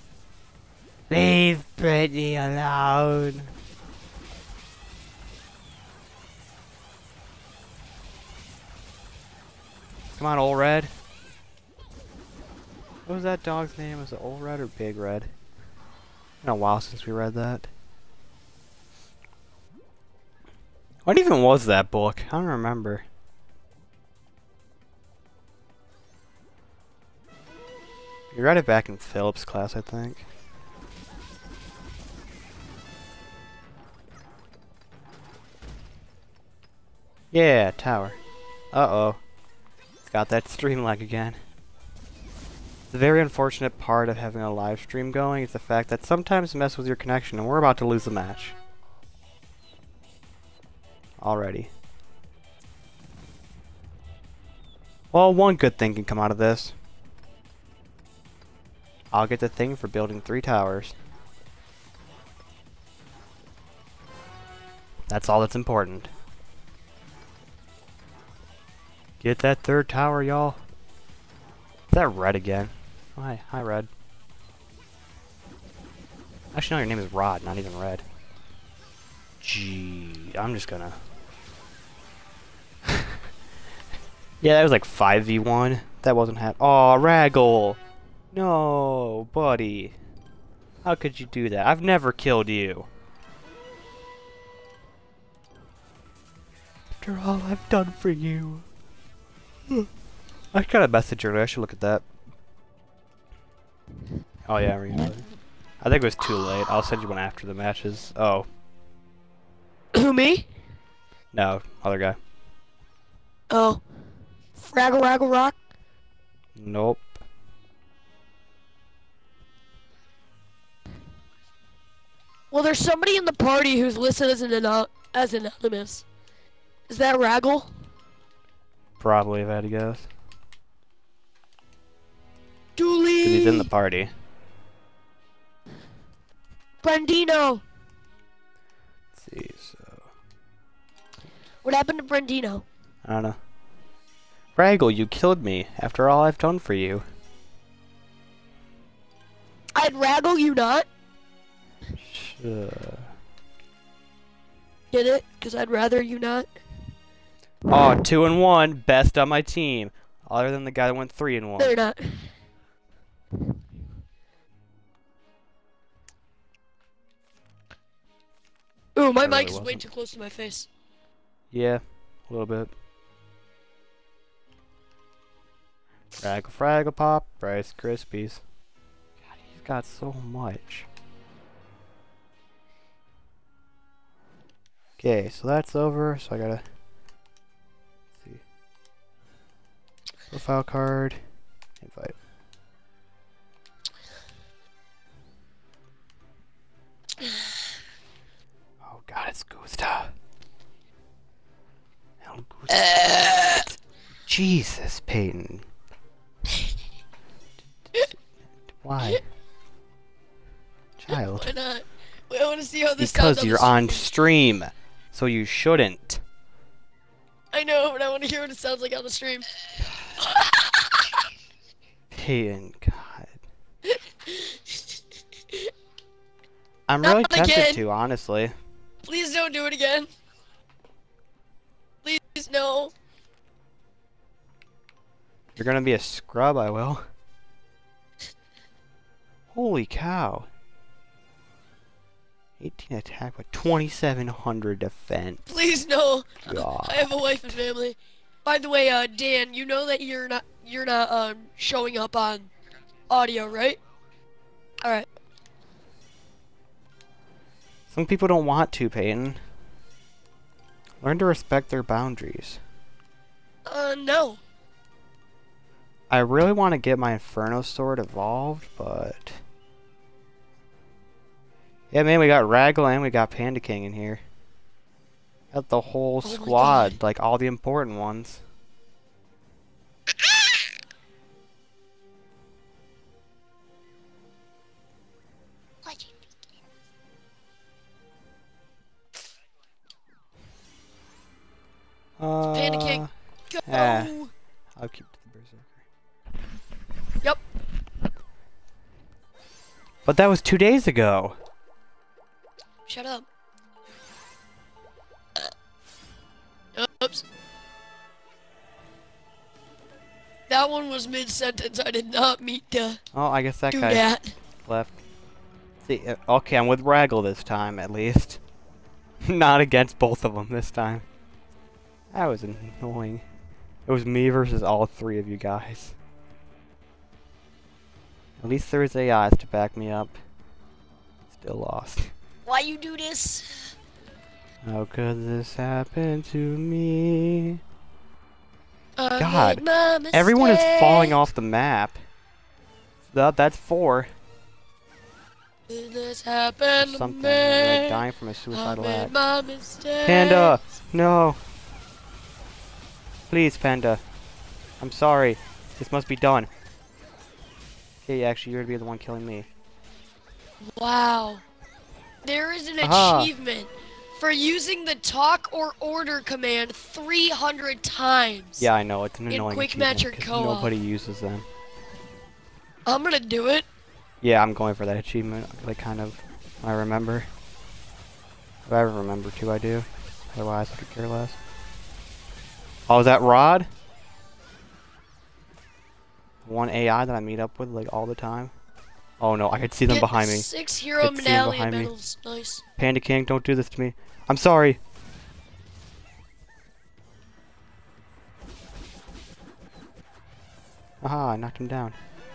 Leave Brittany alone. Come on, Old Red. What was that dog's name? Was it Old Red or Big Red? It's been a while since we read that. What even was that book? I don't remember. You read it back in Phillips class, I think. Yeah, tower. Uh-oh. It's got that stream lag again. The very unfortunate part of having a live stream going is the fact that sometimes mess with your connection, and we're about to lose the match. Already. Well, one good thing can come out of this. I'll get the thing for building 3 towers. That's all that's important. Get that 3rd tower, y'all. Is that Red again? Hi, Red. Actually, no, your name is Rod, not even Red. Gee, I'm just gonna... Yeah, that was like 5v1. That wasn't Aw, Raggle! No, buddy. How could you do that? I've never killed you. After all I've done for you. I got a message earlier. I should look at that. Oh yeah, I think it was too late. I'll send you one after the matches. Oh. Who, me? No, other guy. Oh. Fraggle Raggle Rock? Nope. Well, there's somebody in the party who's listed as anonymous. Is that Raggle? Probably, if I had to guess. Dooley! 'Cause he's in the party. Brandino! Let's see, so... What happened to Brandino? I don't know. Raggle, you killed me after all I've done for you. I'd Raggle you not? Sure. Get it? Because I'd rather you not. Oh, 2-1, best on my team. Other than the guy that went 3-1. They're not. Ooh, my It mic really is way wasn't. too close to my face. Yeah, a little bit. Fraggle Fraggle Pop, Rice Krispies. God, he's got so much. Okay, so that's over, so I gotta... Let's see. Profile card. Invite. Oh god, it's Gusta. El Gusta. Jesus, Peyton. Why? Child. Why not? Wait, I want to see how this sounds. Because you're on stream, so you shouldn't. I know, but I want to hear what it sounds like on the stream. Peyton, God. I'm Not really tempted again. to, honestly. Please don't do it again. Please, no. You're gonna be a scrub, I will. Holy cow. 18 attack with 2700 defense. Please, no. God. I have a wife and family. By the way, Dan, you know that you're not showing up on audio, right? All right. Some people don't want to, Peyton. Learn to respect their boundaries. No. I really want to get my Inferno Sword evolved, but... Yeah, man, we got Raggle and we got Panda King in here. Got the whole Oh my squad, God. like all the important ones. Panda King. Go. yeah. I'll keep to the Berserker. Yep. But that was 2 days ago. Shut up. Oops. That one was mid-sentence. I did not mean to Oh, I guess that do guy that. left. See, okay, I'm with Raggle this time, at least. Not against both of them this time. That was annoying. It was me versus all 3 of you guys. At least there was AIs to back me up. Still lost. Why you do this? How could this happen to me? I God, made my everyone is falling mistake. off the map. That's 4. Did this happen to Something. me? You're like dying from a I suicidal made act. my mistake. Panda! No! Please, Panda. I'm sorry. This must be done. Okay, actually, you're gonna be the one killing me. Wow. There is an Aha. achievement for using the talk or order command 300 times. Yeah, I know, it's an In annoying Quick Match or achievement, 'cause co-op. nobody uses them. I'm gonna do it. Yeah, I'm going for that achievement, like, kind of, I remember. If I ever remember to, I do. Otherwise, I could care less. Oh, is that Rod? One AI that I meet up with, like, all the time? Oh no, I could see them Get behind me. 6 hero Could see 'em medallion behind me. medals. Nice. Panda King, don't do this to me. I'm sorry. Aha, I knocked him down.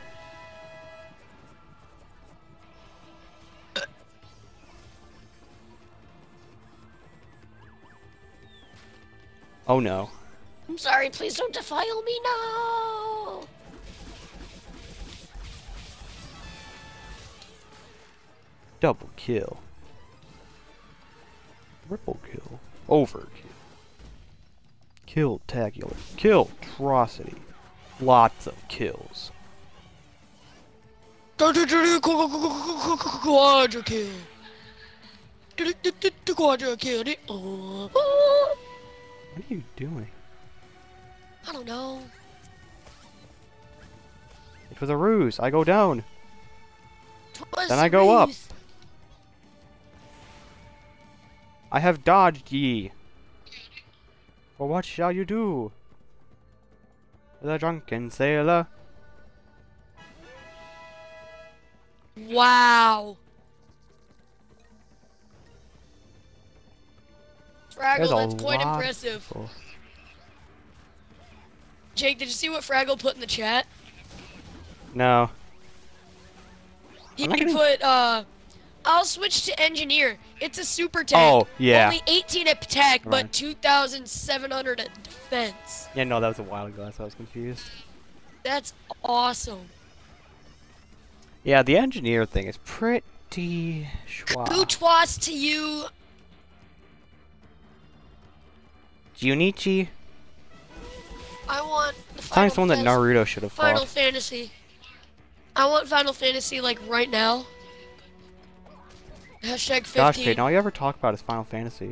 Oh no. I'm sorry, please don't defile me, no! Double kill. Triple kill. Overkill. Kill-tacular. Kill-trocity. Lots of kills. Quadra kill. Quadra kill. What are you doing? I don't know. It was a ruse. I go down. Twas Then I go up. Ruth. I have dodged ye. For what shall you do? The drunken sailor. Wow. There's Fraggle, a that's quite lot impressive. of people. Jake, did you see what Fraggle put in the chat? No. He I'm not gonna- put, I'll switch to engineer. It's a super tank. Oh, yeah. Only 18 attack, Right. but 2,700 at defense. Yeah, no, that was a while ago. That's why I was confused. That's awesome. Yeah, the engineer thing is pretty schwa. Boutwas to you. Junichi? I want the Sounds Final one that Fantasy. Naruto should have Final fought. Fantasy. I want Final Fantasy like right now. Hashtag 15. Gosh, Kate, all you ever talk about is Final Fantasy.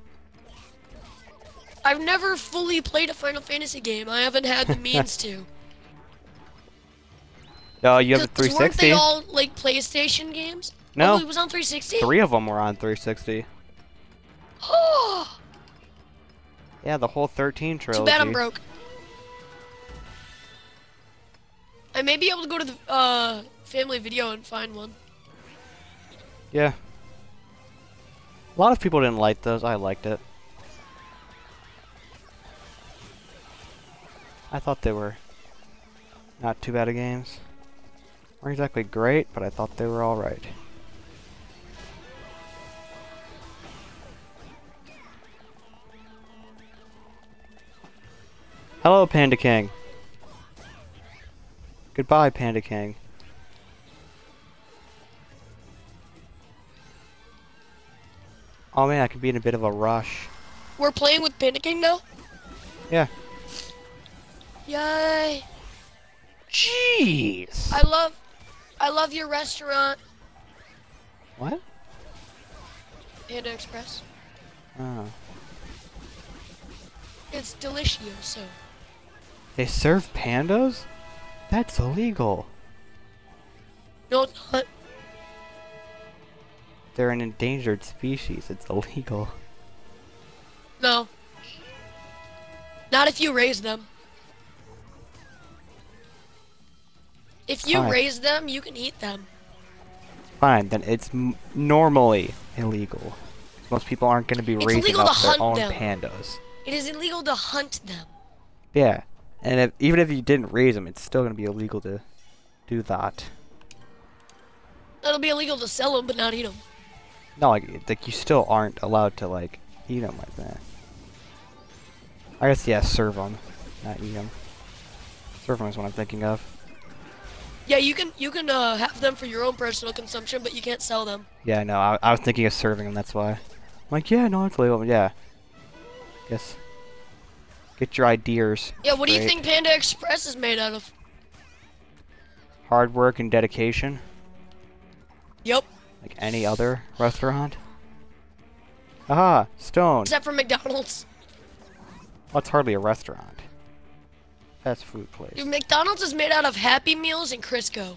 I've never fully played a Final Fantasy game. I haven't had the means to. You have a 'Cause 360. Weren't they all like PlayStation games? No. Oh, it was on 360? 3 of them were on 360. Oh, Yeah, the whole 13 trilogy. too bad I'm broke. I may be able to go to the Family Video and find one. Yeah. A lot of people didn't like those. I liked it. I thought they were not too bad of games. Weren't exactly great, but I thought they were alright. Hello, Panda King. Goodbye, Panda King. Oh man, I could be in a bit of a rush. We're playing with Panda King now? Yeah. Yay! Jeez. I love your restaurant, What? Panda Express. Oh. It's delicioso. They serve pandas? That's illegal. No, it's not. They're an endangered species. It's illegal. No. Not if you raise them. If you Fine. raise them, you can eat them. Fine, then it's normally illegal. Most people aren't going to be It's raising illegal up to their hunt own them. pandas. It is illegal to hunt them. Yeah, and even if you didn't raise them, it's still going to be illegal to do that. It'll be illegal to sell them, but not eat them. No, like you still aren't allowed to like eat them like that. I guess yeah, serve them, not eat them. Serve them is what I'm thinking of. Yeah, you can have them for your own personal consumption, but you can't sell them. Yeah, no, I was thinking of serving them. That's why. I'm like, yeah, no, it's legal. Yeah. Guess. Get your ideas. Yeah, what do you straight. think Panda Express is made out of? Hard work and dedication, Yep. like any other restaurant. Aha, stone. Except for McDonald's. Well, it's hardly a restaurant. Fast food place. Dude, McDonald's is made out of Happy Meals and Crisco.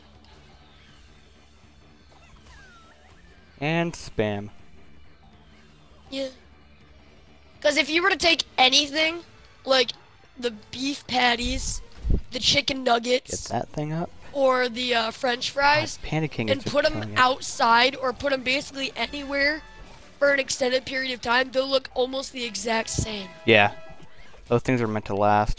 And spam. Yeah. Because if you were to take anything, like the beef patties, the chicken Get nuggets, that thing up. or the French fries, Panda King and is just put them killing it. outside or put them basically anywhere for an extended period of time, they'll look almost the exact same. Yeah. Those things are meant to last.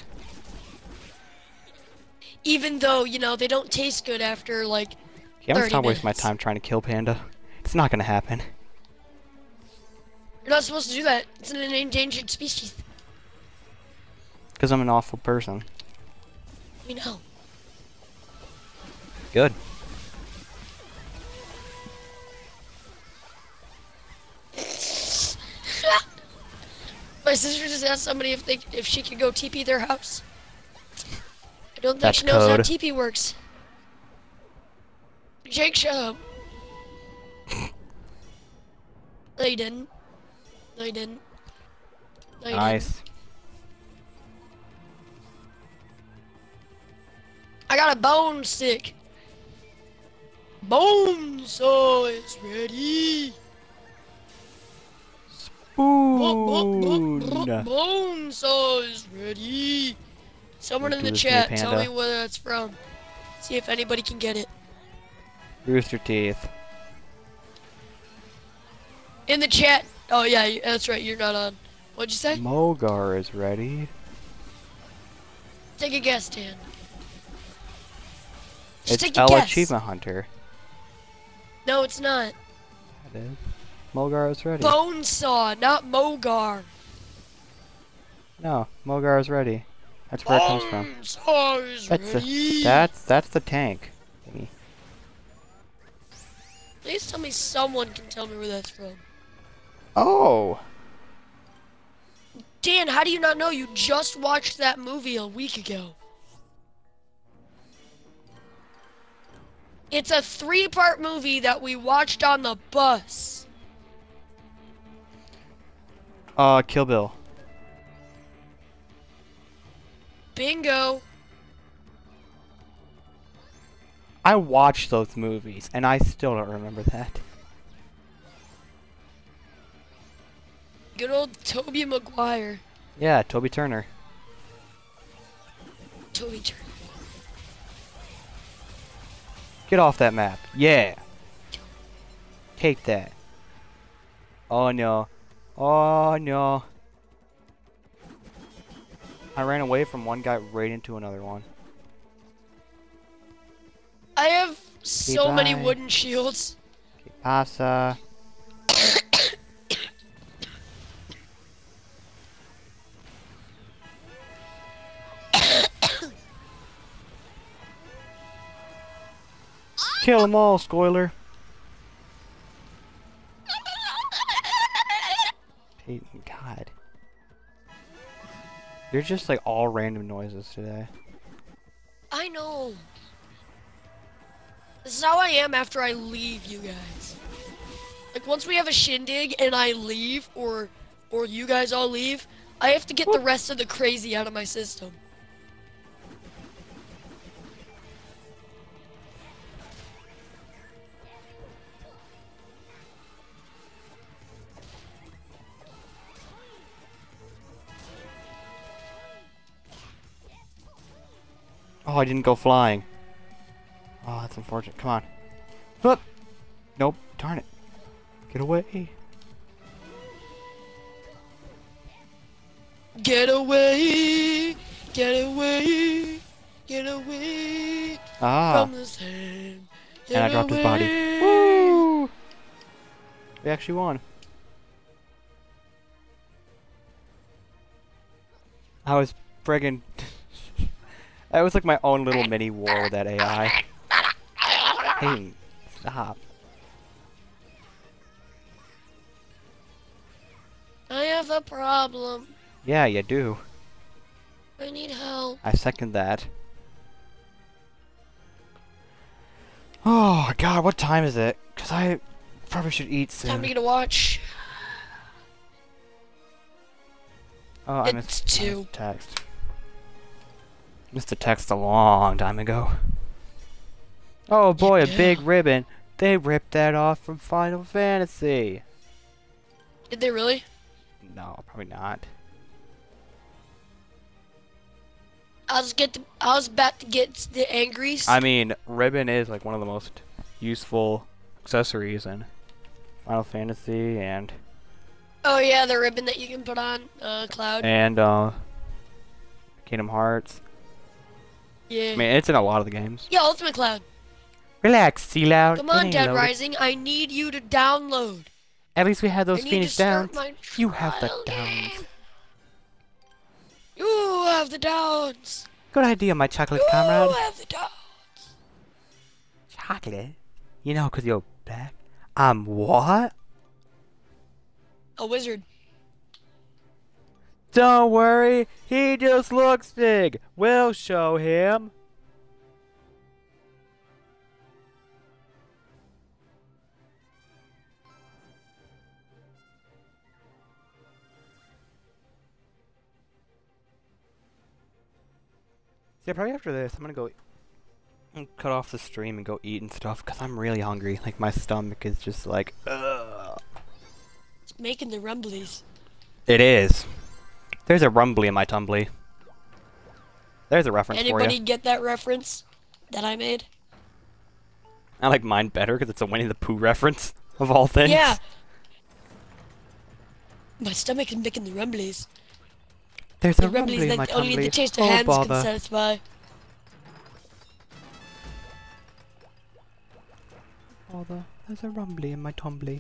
Even though, you know, they don't taste good after like Yeah, I'm 30 just not wasting my minutes. time trying to kill Panda. It's not gonna happen. You're not supposed to do that. It's an endangered species. Because I'm an awful person. We know. Good. My sister just asked somebody if she could go TP their house. I don't think That's she knows how code. TP works. Jake, shut up. No, you didn't. No, you didn't. No, you didn't. Nice. I got a bone stick. Bone saw is ready. Spoon. Bone saw is ready. Someone Don't in the do this to me, chat, tell Panda. me where that's from. See if anybody can get it. Rooster Teeth. In the chat. Oh yeah, that's right. You're not on. What'd you say? Mogar is ready. Take a guess, Dan. Just It's take a El guess. Achievement Hunter. No, it's not. That is. Mogar is ready. Bonesaw, not Mogar. No, Mogar is ready. That's where it comes from. Bonesaw is That's ready. that's the tank. thingy. Please tell me someone can tell me where that's from. Oh, Dan, how do you not know? You just watched that movie a week ago. It's a 3-part movie that we watched on the bus. Kill Bill. Bingo. I watched those movies, and I still don't remember that. Good old Tobey Maguire. Yeah, Toby Turner. Toby Turner. Get off that map. Yeah. Take that. Oh no. Oh no. I ran away from one guy right into another one. I have so many bye. wooden shields. Que pasa? Kill them all, Scoiler. Peyton, God. You're just like all random noises today. I know. This is how I am after I leave you guys. Like once we have a shindig and I leave, or you guys all leave, I have to get the rest of the crazy out of my system. Oh, I didn't go flying. Oh, that's unfortunate. Come on. Whoop. Nope. Darn it. Get away. Get away, get away, get away Ah. from the sand. And I Get dropped his body. away. Woo! We actually won. I was friggin'... That was like my own little mini war with that AI. Hey, stop. I have a problem. Yeah, you do. I need help. I second that. Oh God, what time is it? Cause I probably should eat soon. Time to get a watch. Oh, I missed, It's I 2. missed the text. Missed the text a long time ago. Oh boy, a big ribbon. They ripped that off from Final Fantasy. Did they really? No, probably not. I was about to get the angries. I mean, ribbon is like one of the most useful accessories in Final Fantasy and Oh yeah, the ribbon that you can put on Cloud. Kingdom Hearts. Yeah. I mean, it's in a lot of the games. Yeah, Ultimate Cloud. Relax, Sea Loud. Come on, Dead Rising. I need you to download. At least we had those I need Phoenix to start Downs. my You have the trial downs. game. You have the downs. Good idea, my chocolate You comrade. have the downs. Chocolate? You know, 'cause you're black. I'm what? A wizard. Don't worry, he just looks big. We'll show him. Yeah, probably after this, I'm gonna go cut off the stream and go eat and stuff, because I'm really hungry. Like, my stomach is just like, ugh. It's making the rumblies. It is. There's a rumbly in my tumbly. There's a reference for Anybody you. get that reference that I made? I like mine better because it's a Winnie the Pooh reference, of all things. Yeah. My stomach is making the rumblies. There's The a rumbly rumblies in my that only the tumbly. taste of Oh, hands can bother. satisfy. Bother. There's a rumbly in my tumbly.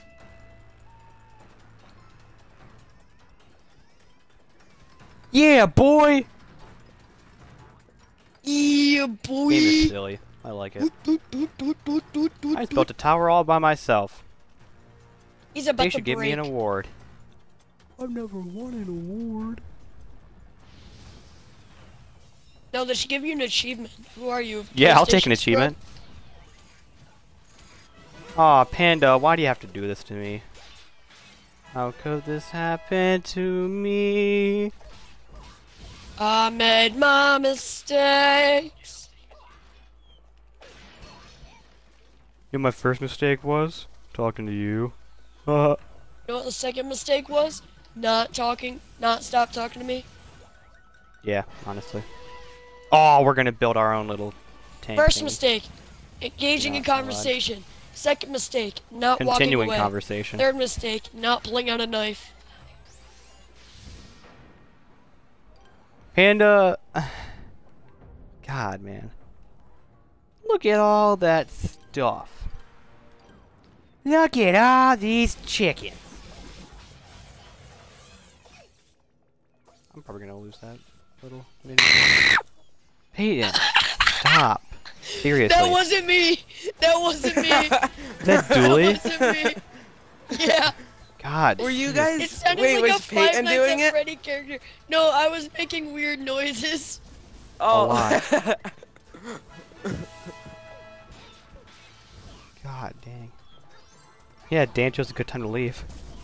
Yeah, boy! Yeah, boy. Game is silly. I like it. I just built a tower all by myself. He's about They to should give me an break. award. I've never won an award. No, they should give you an achievement. Who are you? Yeah, I'll take an PlayStation Scrub? achievement. Aw, Panda, why do you have to do this to me? How could this happen to me? I made my mistakes. You know my first mistake was? Talking to you. You know what the second mistake was? Not stop talking to me. Yeah, honestly. Oh, we're gonna build our own little tank. First thingy. mistake, engaging in Not allowed. conversation. Second mistake, not Continuing walking away. conversation. Third mistake, not pulling out a knife. Panda. God, man. Look at all that stuff. Look at all these chickens. I'm probably gonna lose that little mini. Peyton, stop. Seriously. That wasn't me. That wasn't me. Is that Dooley? That wasn't me. Yeah. God. Were you It guys? sounded Wait, like was a Five Peyton Nights doing at it? Freddy character. No, I was making weird noises. Oh. God dang. Yeah, Dan chose a good time to leave.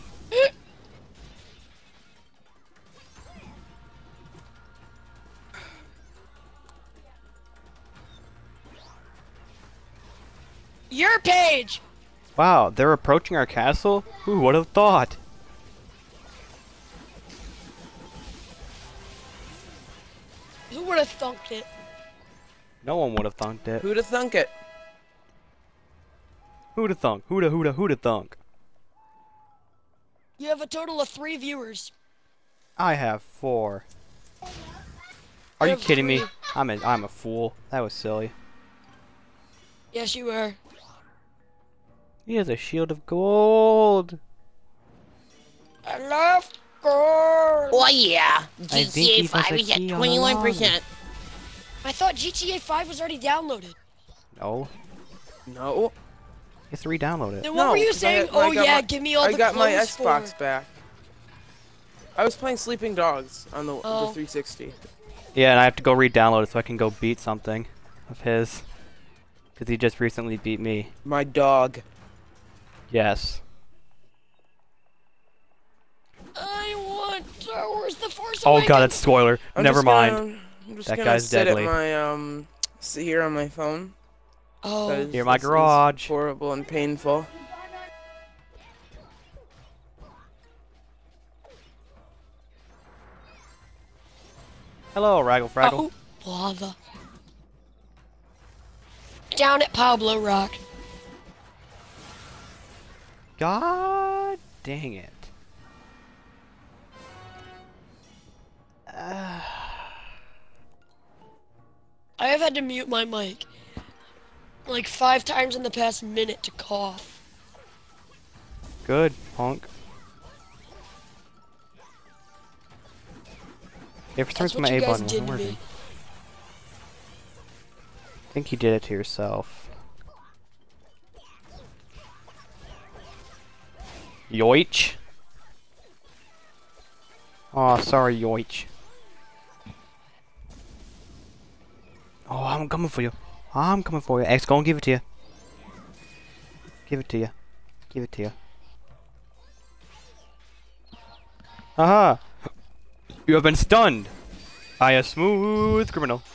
Your page. Wow, they're approaching our castle? Who would have thought? Who would have thunked it? No one would have thunked it. Who'da thunk it? Who'da thunk? Who'da thunk? You have a total of 3 viewers. I have 4. Are you have kidding me? 3. I'm a fool. That was silly. Yes, you are. He has a shield of gold. I love gold. Oh yeah, I think he GTA 5 was is a at key all 21%. I thought GTA 5 was already downloaded. No, No, he has to re-download it. Then what No, were you 'cause I saying? got- I Oh got yeah, my- give me all I the got my clothes Xbox for. back. I was playing Sleeping Dogs on the Oh. 360. Yeah, and I have to go re-download it so I can go beat something of his. Because he just recently beat me. My dog. Yes. I want Star Wars: The Force Oh Awakens. god, it's spoiler. Never mind. I'm just That gonna guy's sit deadly. at my sit here on my phone. Oh, 'Cause Here, my this is garage. horrible and painful. Hello, Raggle Fraggle. oh, lava. Down at Pablo Rock. God dang it. I have had to mute my mic like 5 times in the past minute to cough. Good, punk. Yeah, for some That's reason what my you A guys button did wasn't to working. me. I think you did it to yourself. Yoich. Oh, sorry, Yoich. Oh, I'm coming for you. I'm coming for you. X, go and give it to you. Give it to you. Give it to you. Aha! You have been stunned! I a smooth criminal.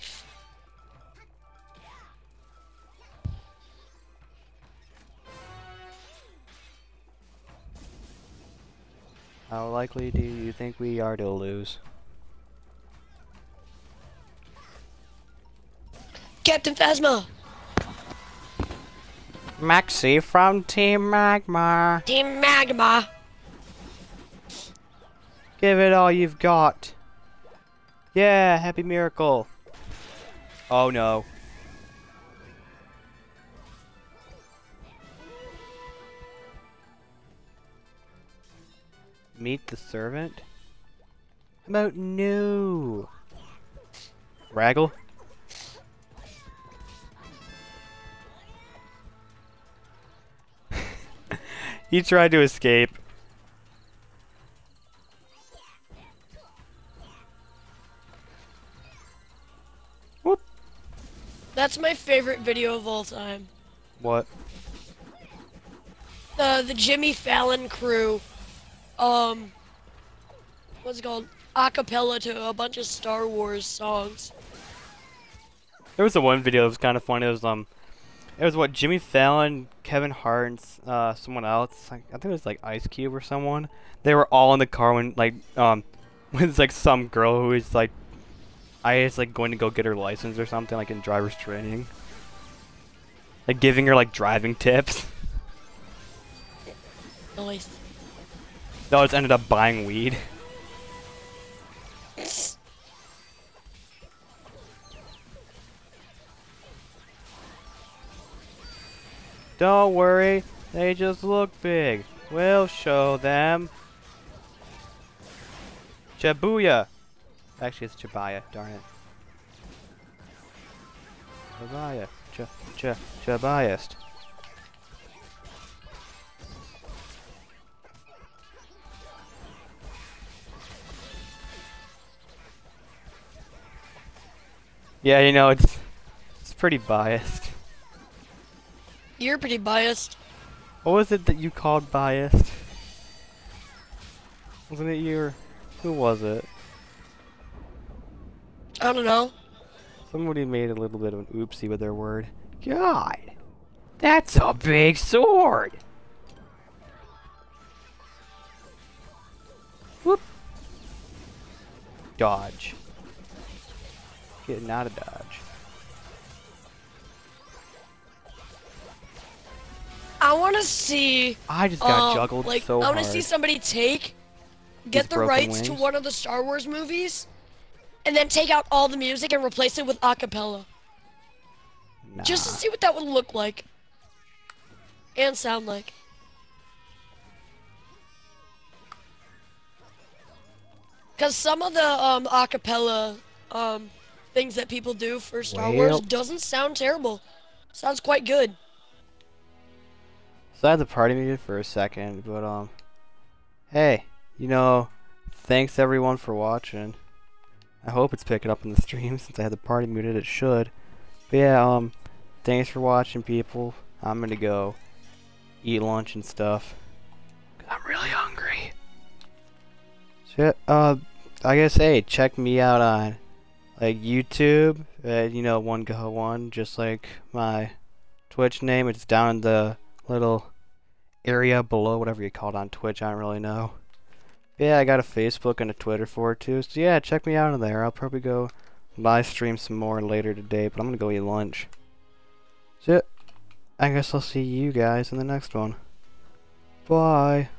How likely do you think we are to lose? Captain Phasma! Maxi from Team Magma. Team Magma! Give it all you've got. Yeah, happy miracle. Oh no. Meet the servant? About no. Raggle? He tried to escape. Whoop. That's my favorite video of all time. What? The Jimmy Fallon crew, what's it called? Acapella to a bunch of Star Wars songs. There was the one video that was kind of funny. It was what, Jimmy Fallon, Kevin Hart, and someone else. Like, I think it was like Ice Cube or someone. They were all in the car when with like some girl who is like, I guess like going to go get her license or something, like in driver's training. Like giving her like driving tips. Nice. They all just ended up buying weed. Don't worry, they just look big. We'll show them. Jabuya! Actually, it's Jabaya, darn it. Jabaya. Jabayast. Yeah, you know, it's pretty biased. You're pretty biased. What was it that you called biased? Wasn't it you or who was it? I don't know. Somebody made a little bit of an oopsie with their word. God, that's a big sword. Whoop. Dodge. Getting out of dodge. I want to see. I just got juggled like, so I hard. want to see somebody get These the broken rights to wings? one of the Star Wars movies, and then take out all the music and replace it with acapella, Nah. just to see what that would look like and sound like. Cause some of the acapella things that people do for Star Well. Wars doesn't sound terrible. Sounds quite good. So I had the party muted for a second, but hey, you know, thanks everyone for watching. I hope it's picking up in the stream since I had the party muted. It should. But yeah, thanks for watching, people. I'm gonna go eat lunch and stuff. 'Cause I'm really hungry. So, I guess, hey, check me out on, like, YouTube, you know, OneGo1, just like my Twitch name. It's down in the little area below, whatever you call it on Twitch, I don't really know. Yeah, I got a Facebook and a Twitter for it too, so yeah, check me out on there. I'll probably go live stream some more later today, but I'm gonna go eat lunch. So, I guess I'll see you guys in the next one. Bye.